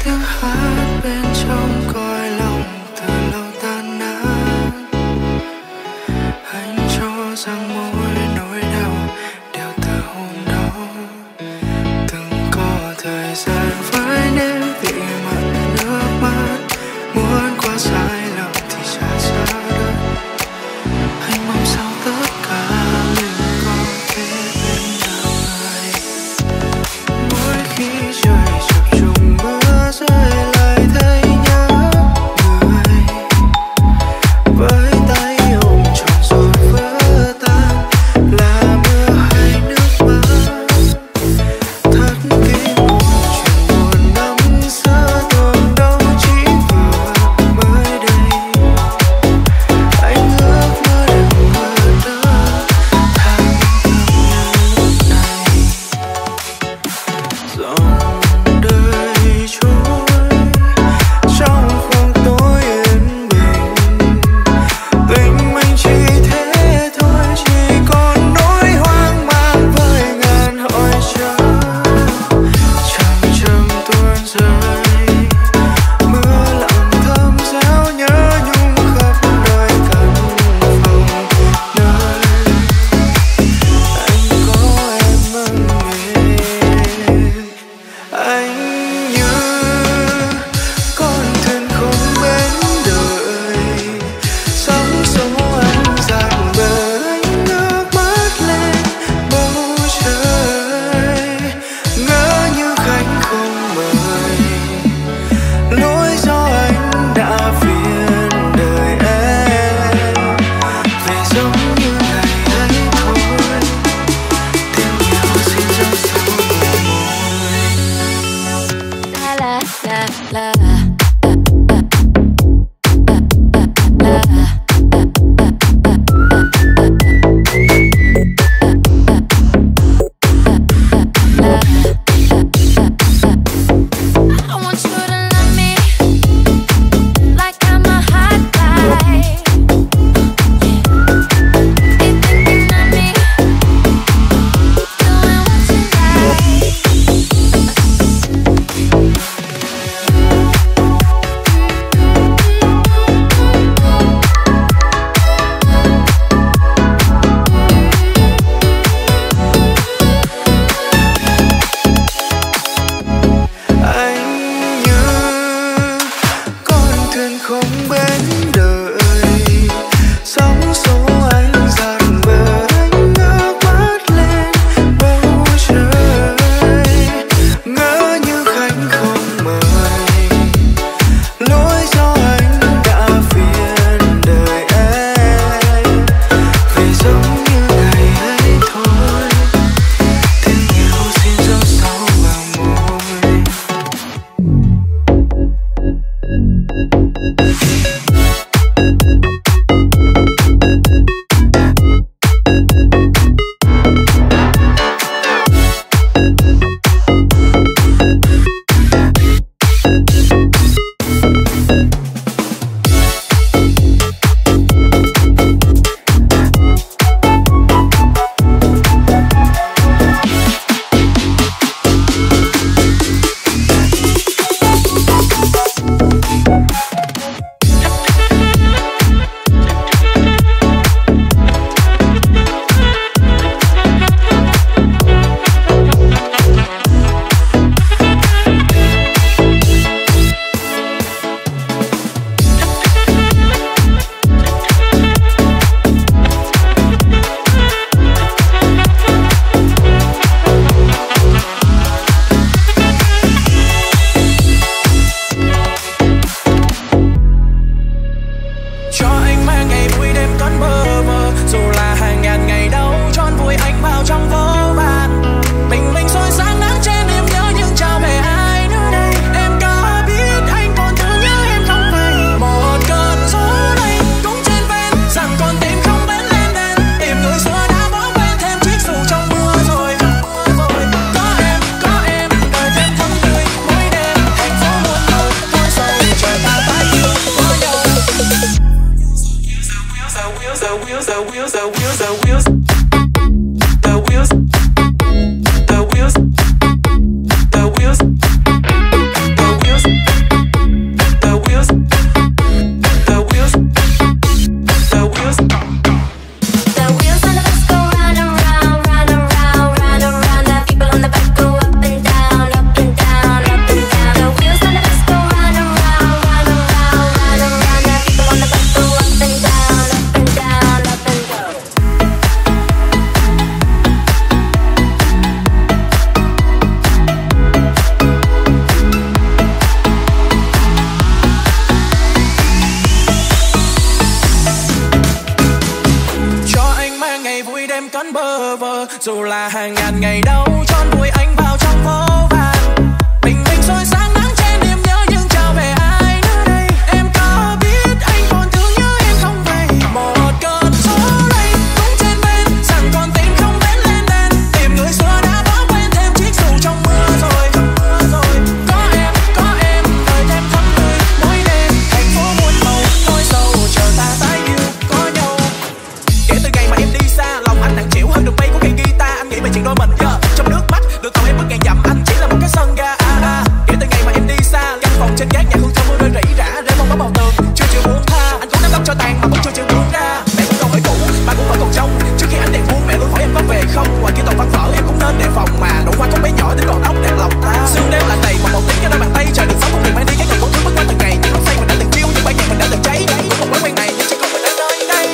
tiếng hát bên trong cõi lòng từ lâu tan nát. Anh cho rằng mỗi nỗi đau đều từ hôm đó. Từng có thời gian phải nếm vị mặn nước mắt, muốn qua sai lầm thì trả giá đất. Anh mong sao tất cả mình có thể bên đời. Mỗi khi trời chập trùng mưa rơi lại thấy nhớ người, với tay ôm trọn rồi vỡ tan là mưa hay nước mắt. Thắt tim một chuyện buồn năm xưa tưởng đâu chỉ vừa mới đây. Anh ước mơ đừng mưa đó tháng thầm như lúc này. Dòng đời trôi trong khoảng tối yên bình, tình mình chỉ thế thôi, chỉ còn nỗi hoang mang với ngàn hỏi chờ. Chầm chầm tuôn rơi, mưa lặng thấm réo nhớ nhung khắp nơi căn phòng nơi anh có em mong nghề. Anh như con thuyền không bến đời, sóng xô anh dạt bờ. Anh ngước mắt lên bầu trời, ngỡ như khách không mời. Lỗi do anh đã phiền đời em, về giống như ngày ấy thôi. Tiếng yêu xin trong số người môi. La la la la. I want you to love me like I'm a hot guy. Keep thinking of me, doing what you like. dù là hàng ngàn ngày đâu tròn vùi anh vào trong vô vàn. Bình minh soi sáng nắng trên niềm nhớ nhưng trao về ai nữa đây. Em có biết anh còn thương nhớ em không vậy? Một cơn gió đây cũng trên bên rằng con tim không vén lên đèn. Tìm người xưa đã bỏ quên thêm chiếc dù trong mưa rồi. Có em đời thêm thắm tươi mỗi đêm. Thành phố muôn màu nỗi sầu chờ ta tái yêu có nhau. Kể từ ngày mà em đi xa lòng anh nặng chịu hơn được mây của cây guitar. Anh nghĩ về chuyện đôi mình trong nước mắt được tàu em bước ngàn dặm anh chỉ là một cái sân ga. Kể từ ngày mà em đi xa căn phòng trên gác nhà hương thơm mưa rơi rỉ rả để mong bóng bầu tường chưa chịu buông tha. Anh cũng nắm tóc cho tàn mà vẫn chưa chịu buông ra. Mẹ cũng câu hỏi cũ ba cũng vẫn còn trông trước khi anh đèn buông. Mẹ luôn hỏi em có về không, ngoài kia toàn văn vở em cũng nên đề phòng mà nụ hoa con bé nhỏ đến còn ốc đẹp lòng ta. Sương đêm lạnh đầy mà màu tím cho đôi bàn tay trời đường sống không được mang đi cái ngày con thứ bước qua từng ngày. Những lúc say mình đã từng chiêu những bãi nhạc mình đã từng cháy cũng một mối quen này nhưng chỉ còn mình ở nơi đây.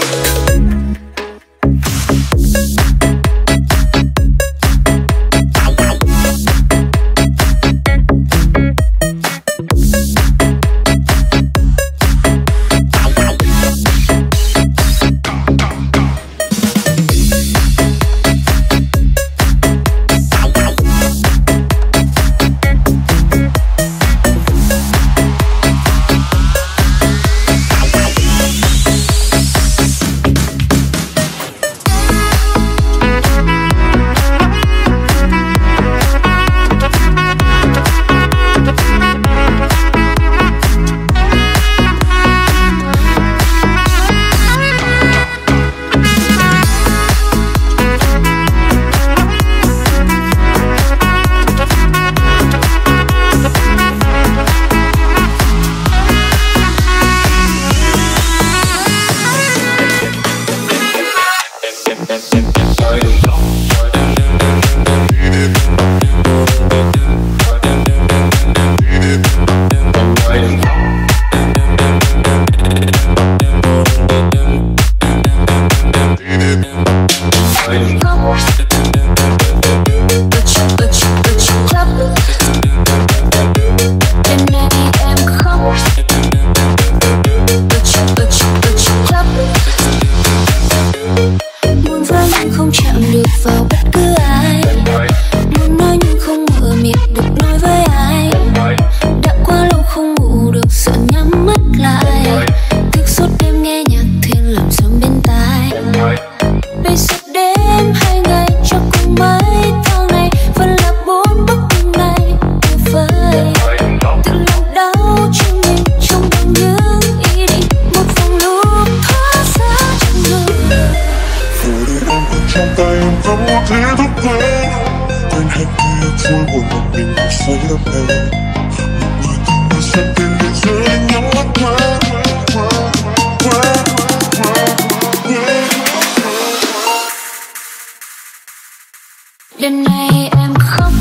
Đêm nay em khóc,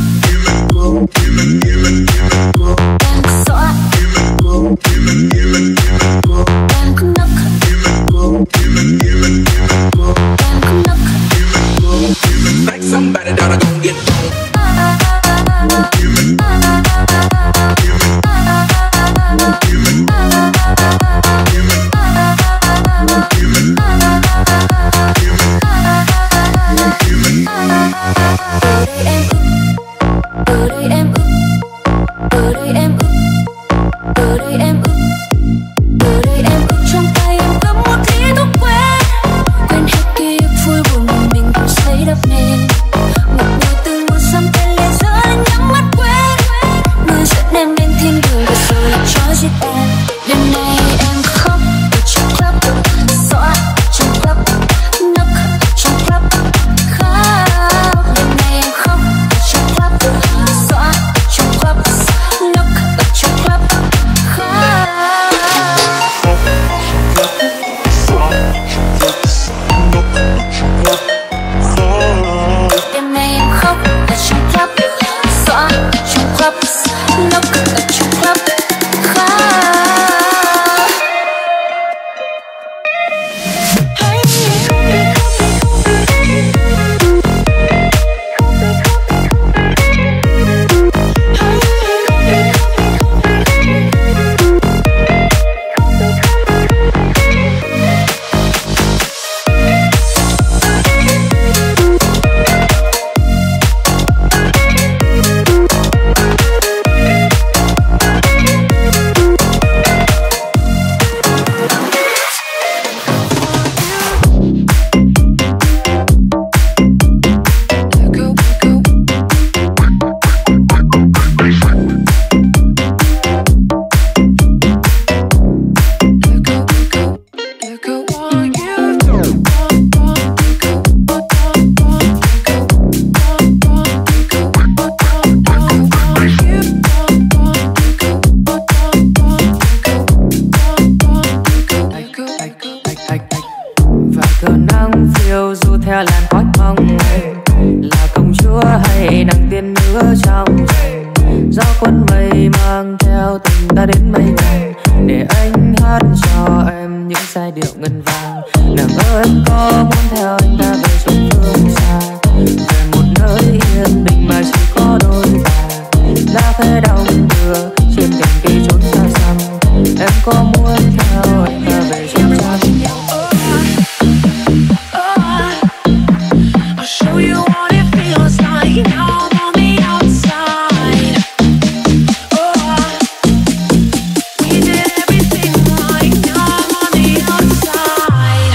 em xóa, em cứ nấc, Like somebody that I gon' get on. ta đến mây ngàn, để anh hát cho em những giai điệu ngân vang. Nàng ơi em có muốn theo anh ta về xuân phương xa, về một nơi yên bình mà chỉ có đôi ta, lá khẽ đong đưa trên cành cây trốn xa xăm. Em có muốn theo anh ta về xuân trăng? I'll show you what it feels like. Now I'm on the outside. We did everything right. Now I'm on the outside.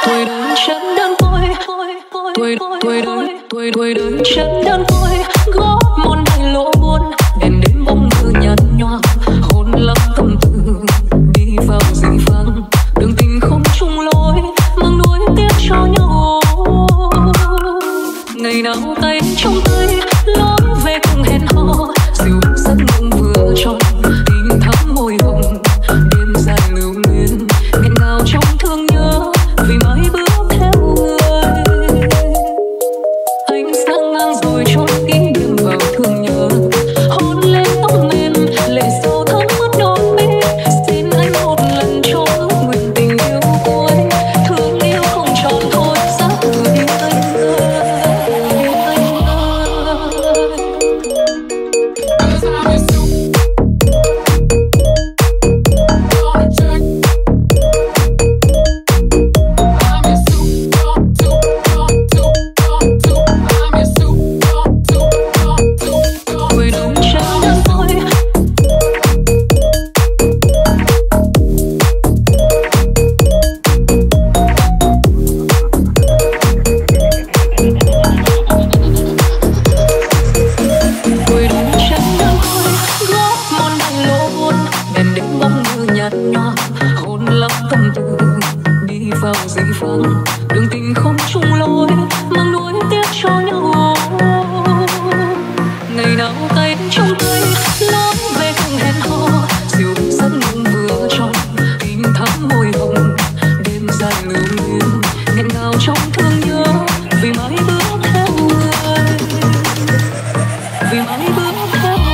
Tuổi đời chân đơn côi, tuổi đời chân đơn côi, gót mòn đầy lỗ buồn, đèn đêm bóng mờ nhạt nhòa, hồn lấp tâm tư, đi vào dĩ vãng, đường tình không chung lối, mang đuối tiếc cho nhau. Ngày nào tay trong tay, lối về cùng hẹn hò, dịu giấc mộng vừa tròn, tình thắm môi hồng, đêm dài lưu luyến, nghẹn ngào trong thương nhớ, vì mãi bước theo người. Ánh sáng ngang rồi chôn kỷ niệm vào thương nhớ, hôn lên tóc mềm, lệ sâu thấm mất đôi mi. Xin anh một lần cho ước nguyện tình yêu cuối, thương yêu không tròn thôi giấc người anh ơi. Đường tình không chung lối, mang đuối tiếc cho nhau. Ngày nào tay trong tay, lối về cùng hẹn hò, dịu giấc mộng vừa tròn, tình thắm môi hồng, đêm dài lưu luyến, nghẹn ngào trong thương nhớ, vì mãi bước theo người, vì mãi bước theo người.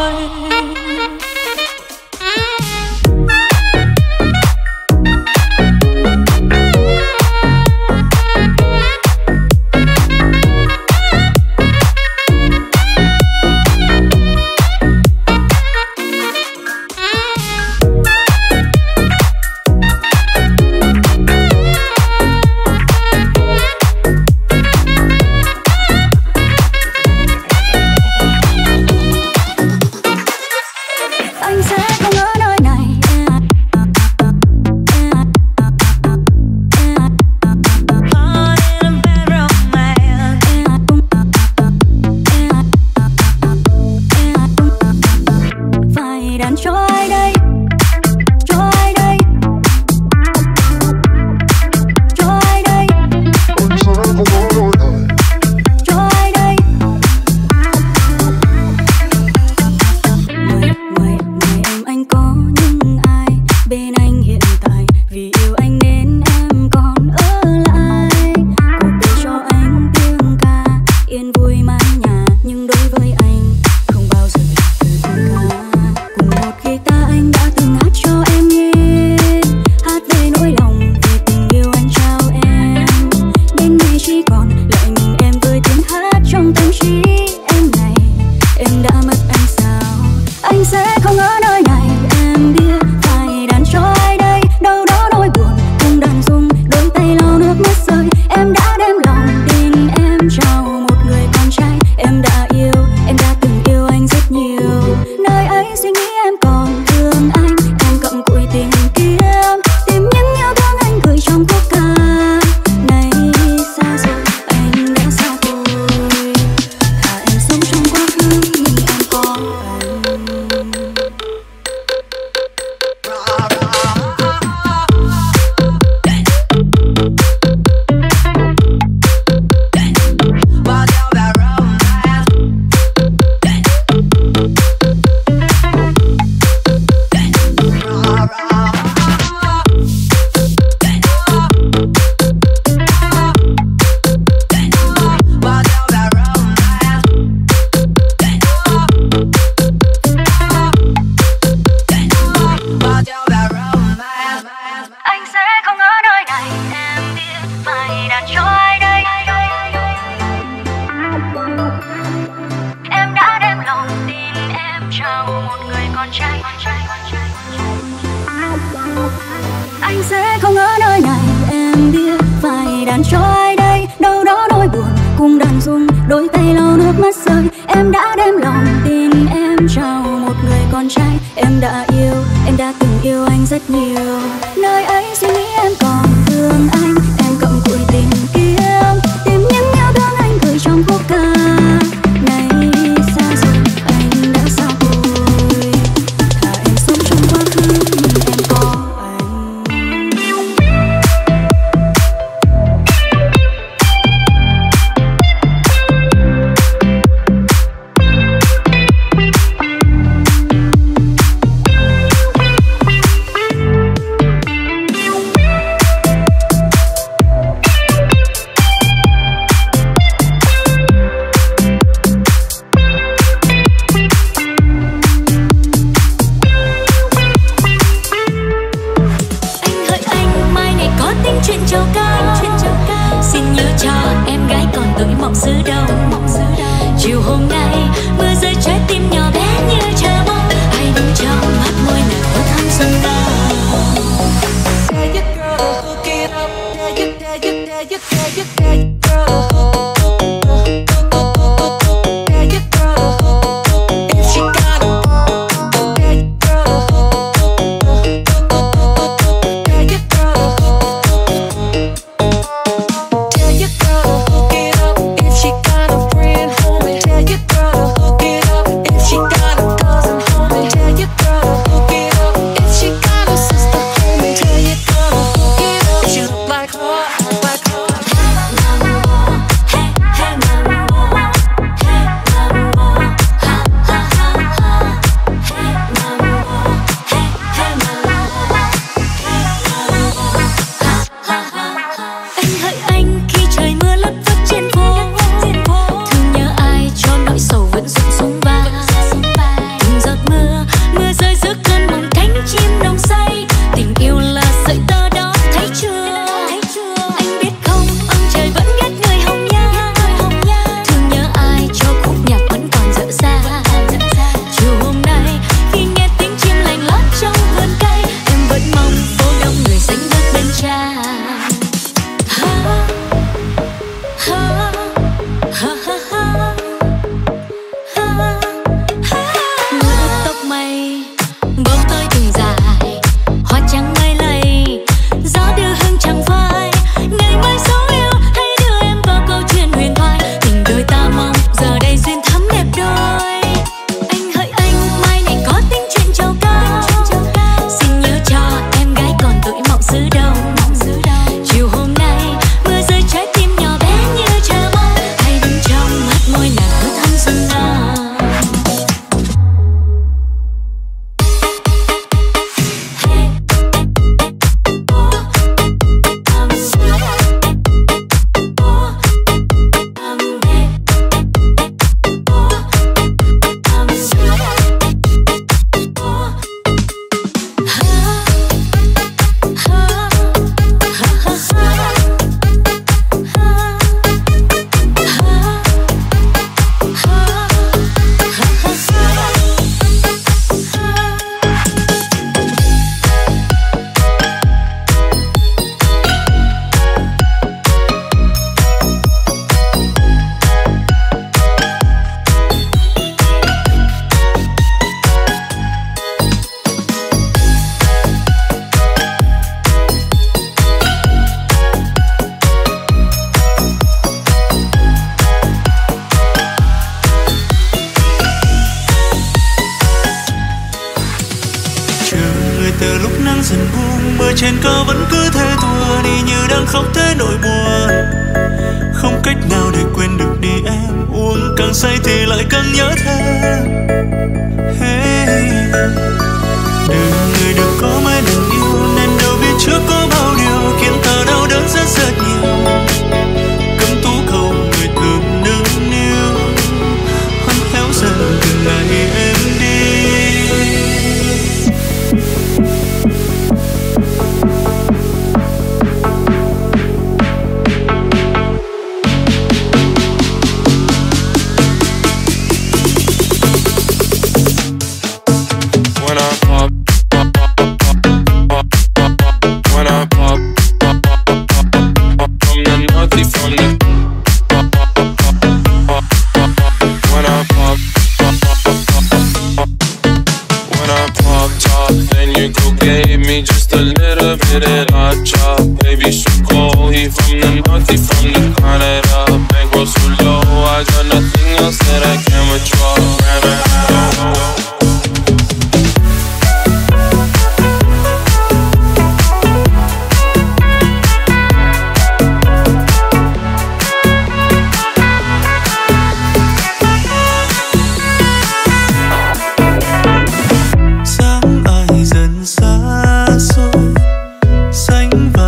Anh sẽ không ở nơi này, em biết phải đàn cho ai đây. Đâu đó nỗi buồn cùng đàn rung, đôi tay lau nước mắt rơi. Em đã đem lòng tin em trao một người con trai. Em đã yêu, em đã từng yêu anh rất nhiều. Nơi ấy suy nghĩ em còn thương anh, em còn Xin nhớ cho em gái còn tuổi mộng xứ đông. Chiều hôm nay mưa rơi trái tim nhỏ bé như chờ mong. Hãy đứng trong mắt môi nàng có thắm xuân đỏ. There you go, hook it up. There you go.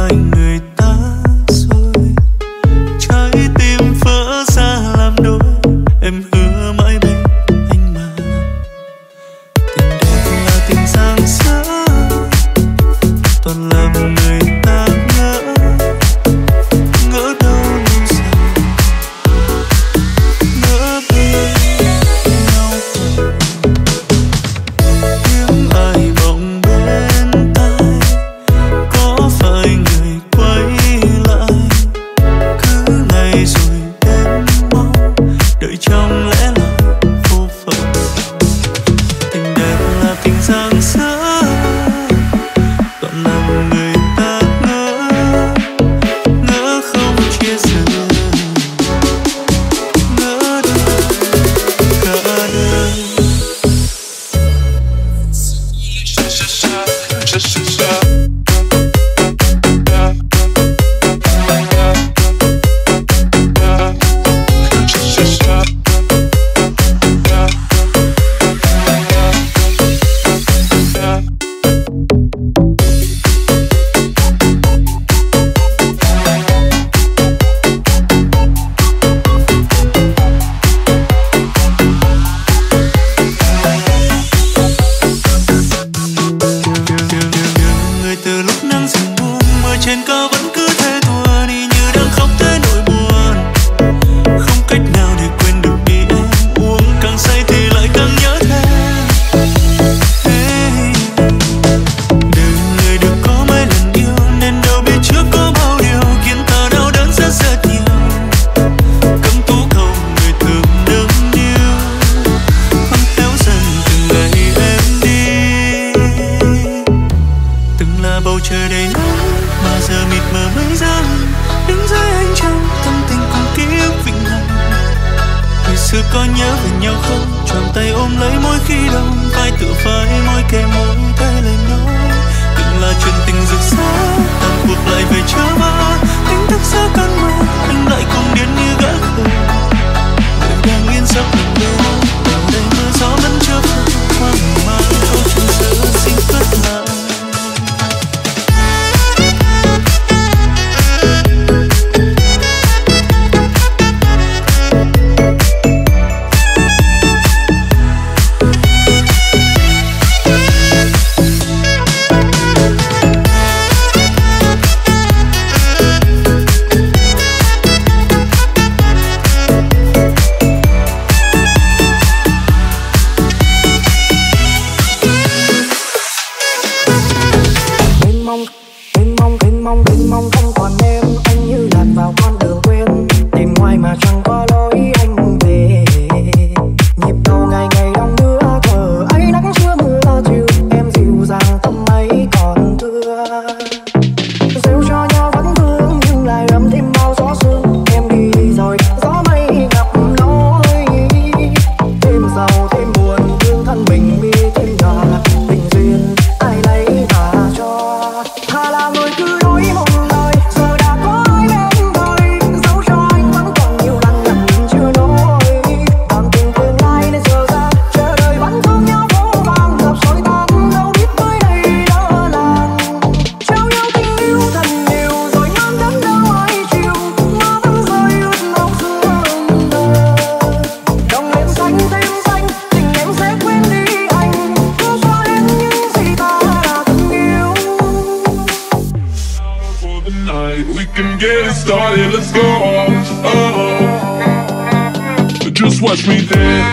Trái tim vỡ ra làm đôi. choàng tay ôm lấy mỗi khi đau, vai tựa vai môi kề môi tay lời nói. Từng là chuyện tình rực rỡ, tạm cuộc lại về chớ vỡ. Đánh thức giữa cơn mơ, anh lại cùng điên như gã khờ. Đời đang yên giấc mình đâu, ở đây mưa gió vẫn chưa phai. Qua ngày mai câu chuyện xưa xin cất lại. Watch me dance.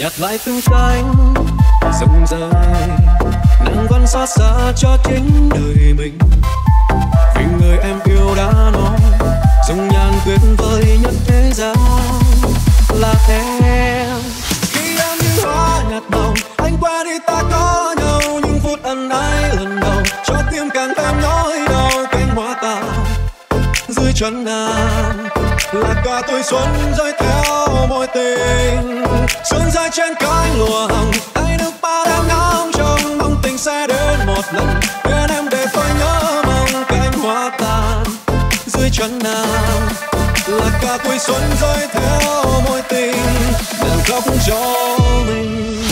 nhặt lại từng cánh rụng rơi, nàng vẫn xót xa cho chính đời mình. Vì người em yêu đã nói dùng nhàn tuyệt vời nhất thế gian là em. Khi em như hoa nhạt màu, anh qua đi ta có nhau, những phút ân ái lần đầu cho tim càng thêm nhói đau. Cánh hoa tàn dưới chân nàng là cả tuổi xuân rơi theo mối tình. Xuân rơi trên cánh lụa hồng, tay nước ba đang ngóng trông mong tình sẽ đến một lần. Bên em để tôi nhớ mong cánh hoa tàn dưới chân nàng là cả tuổi xuân rơi theo mối tình. Nàng khóc cho mình.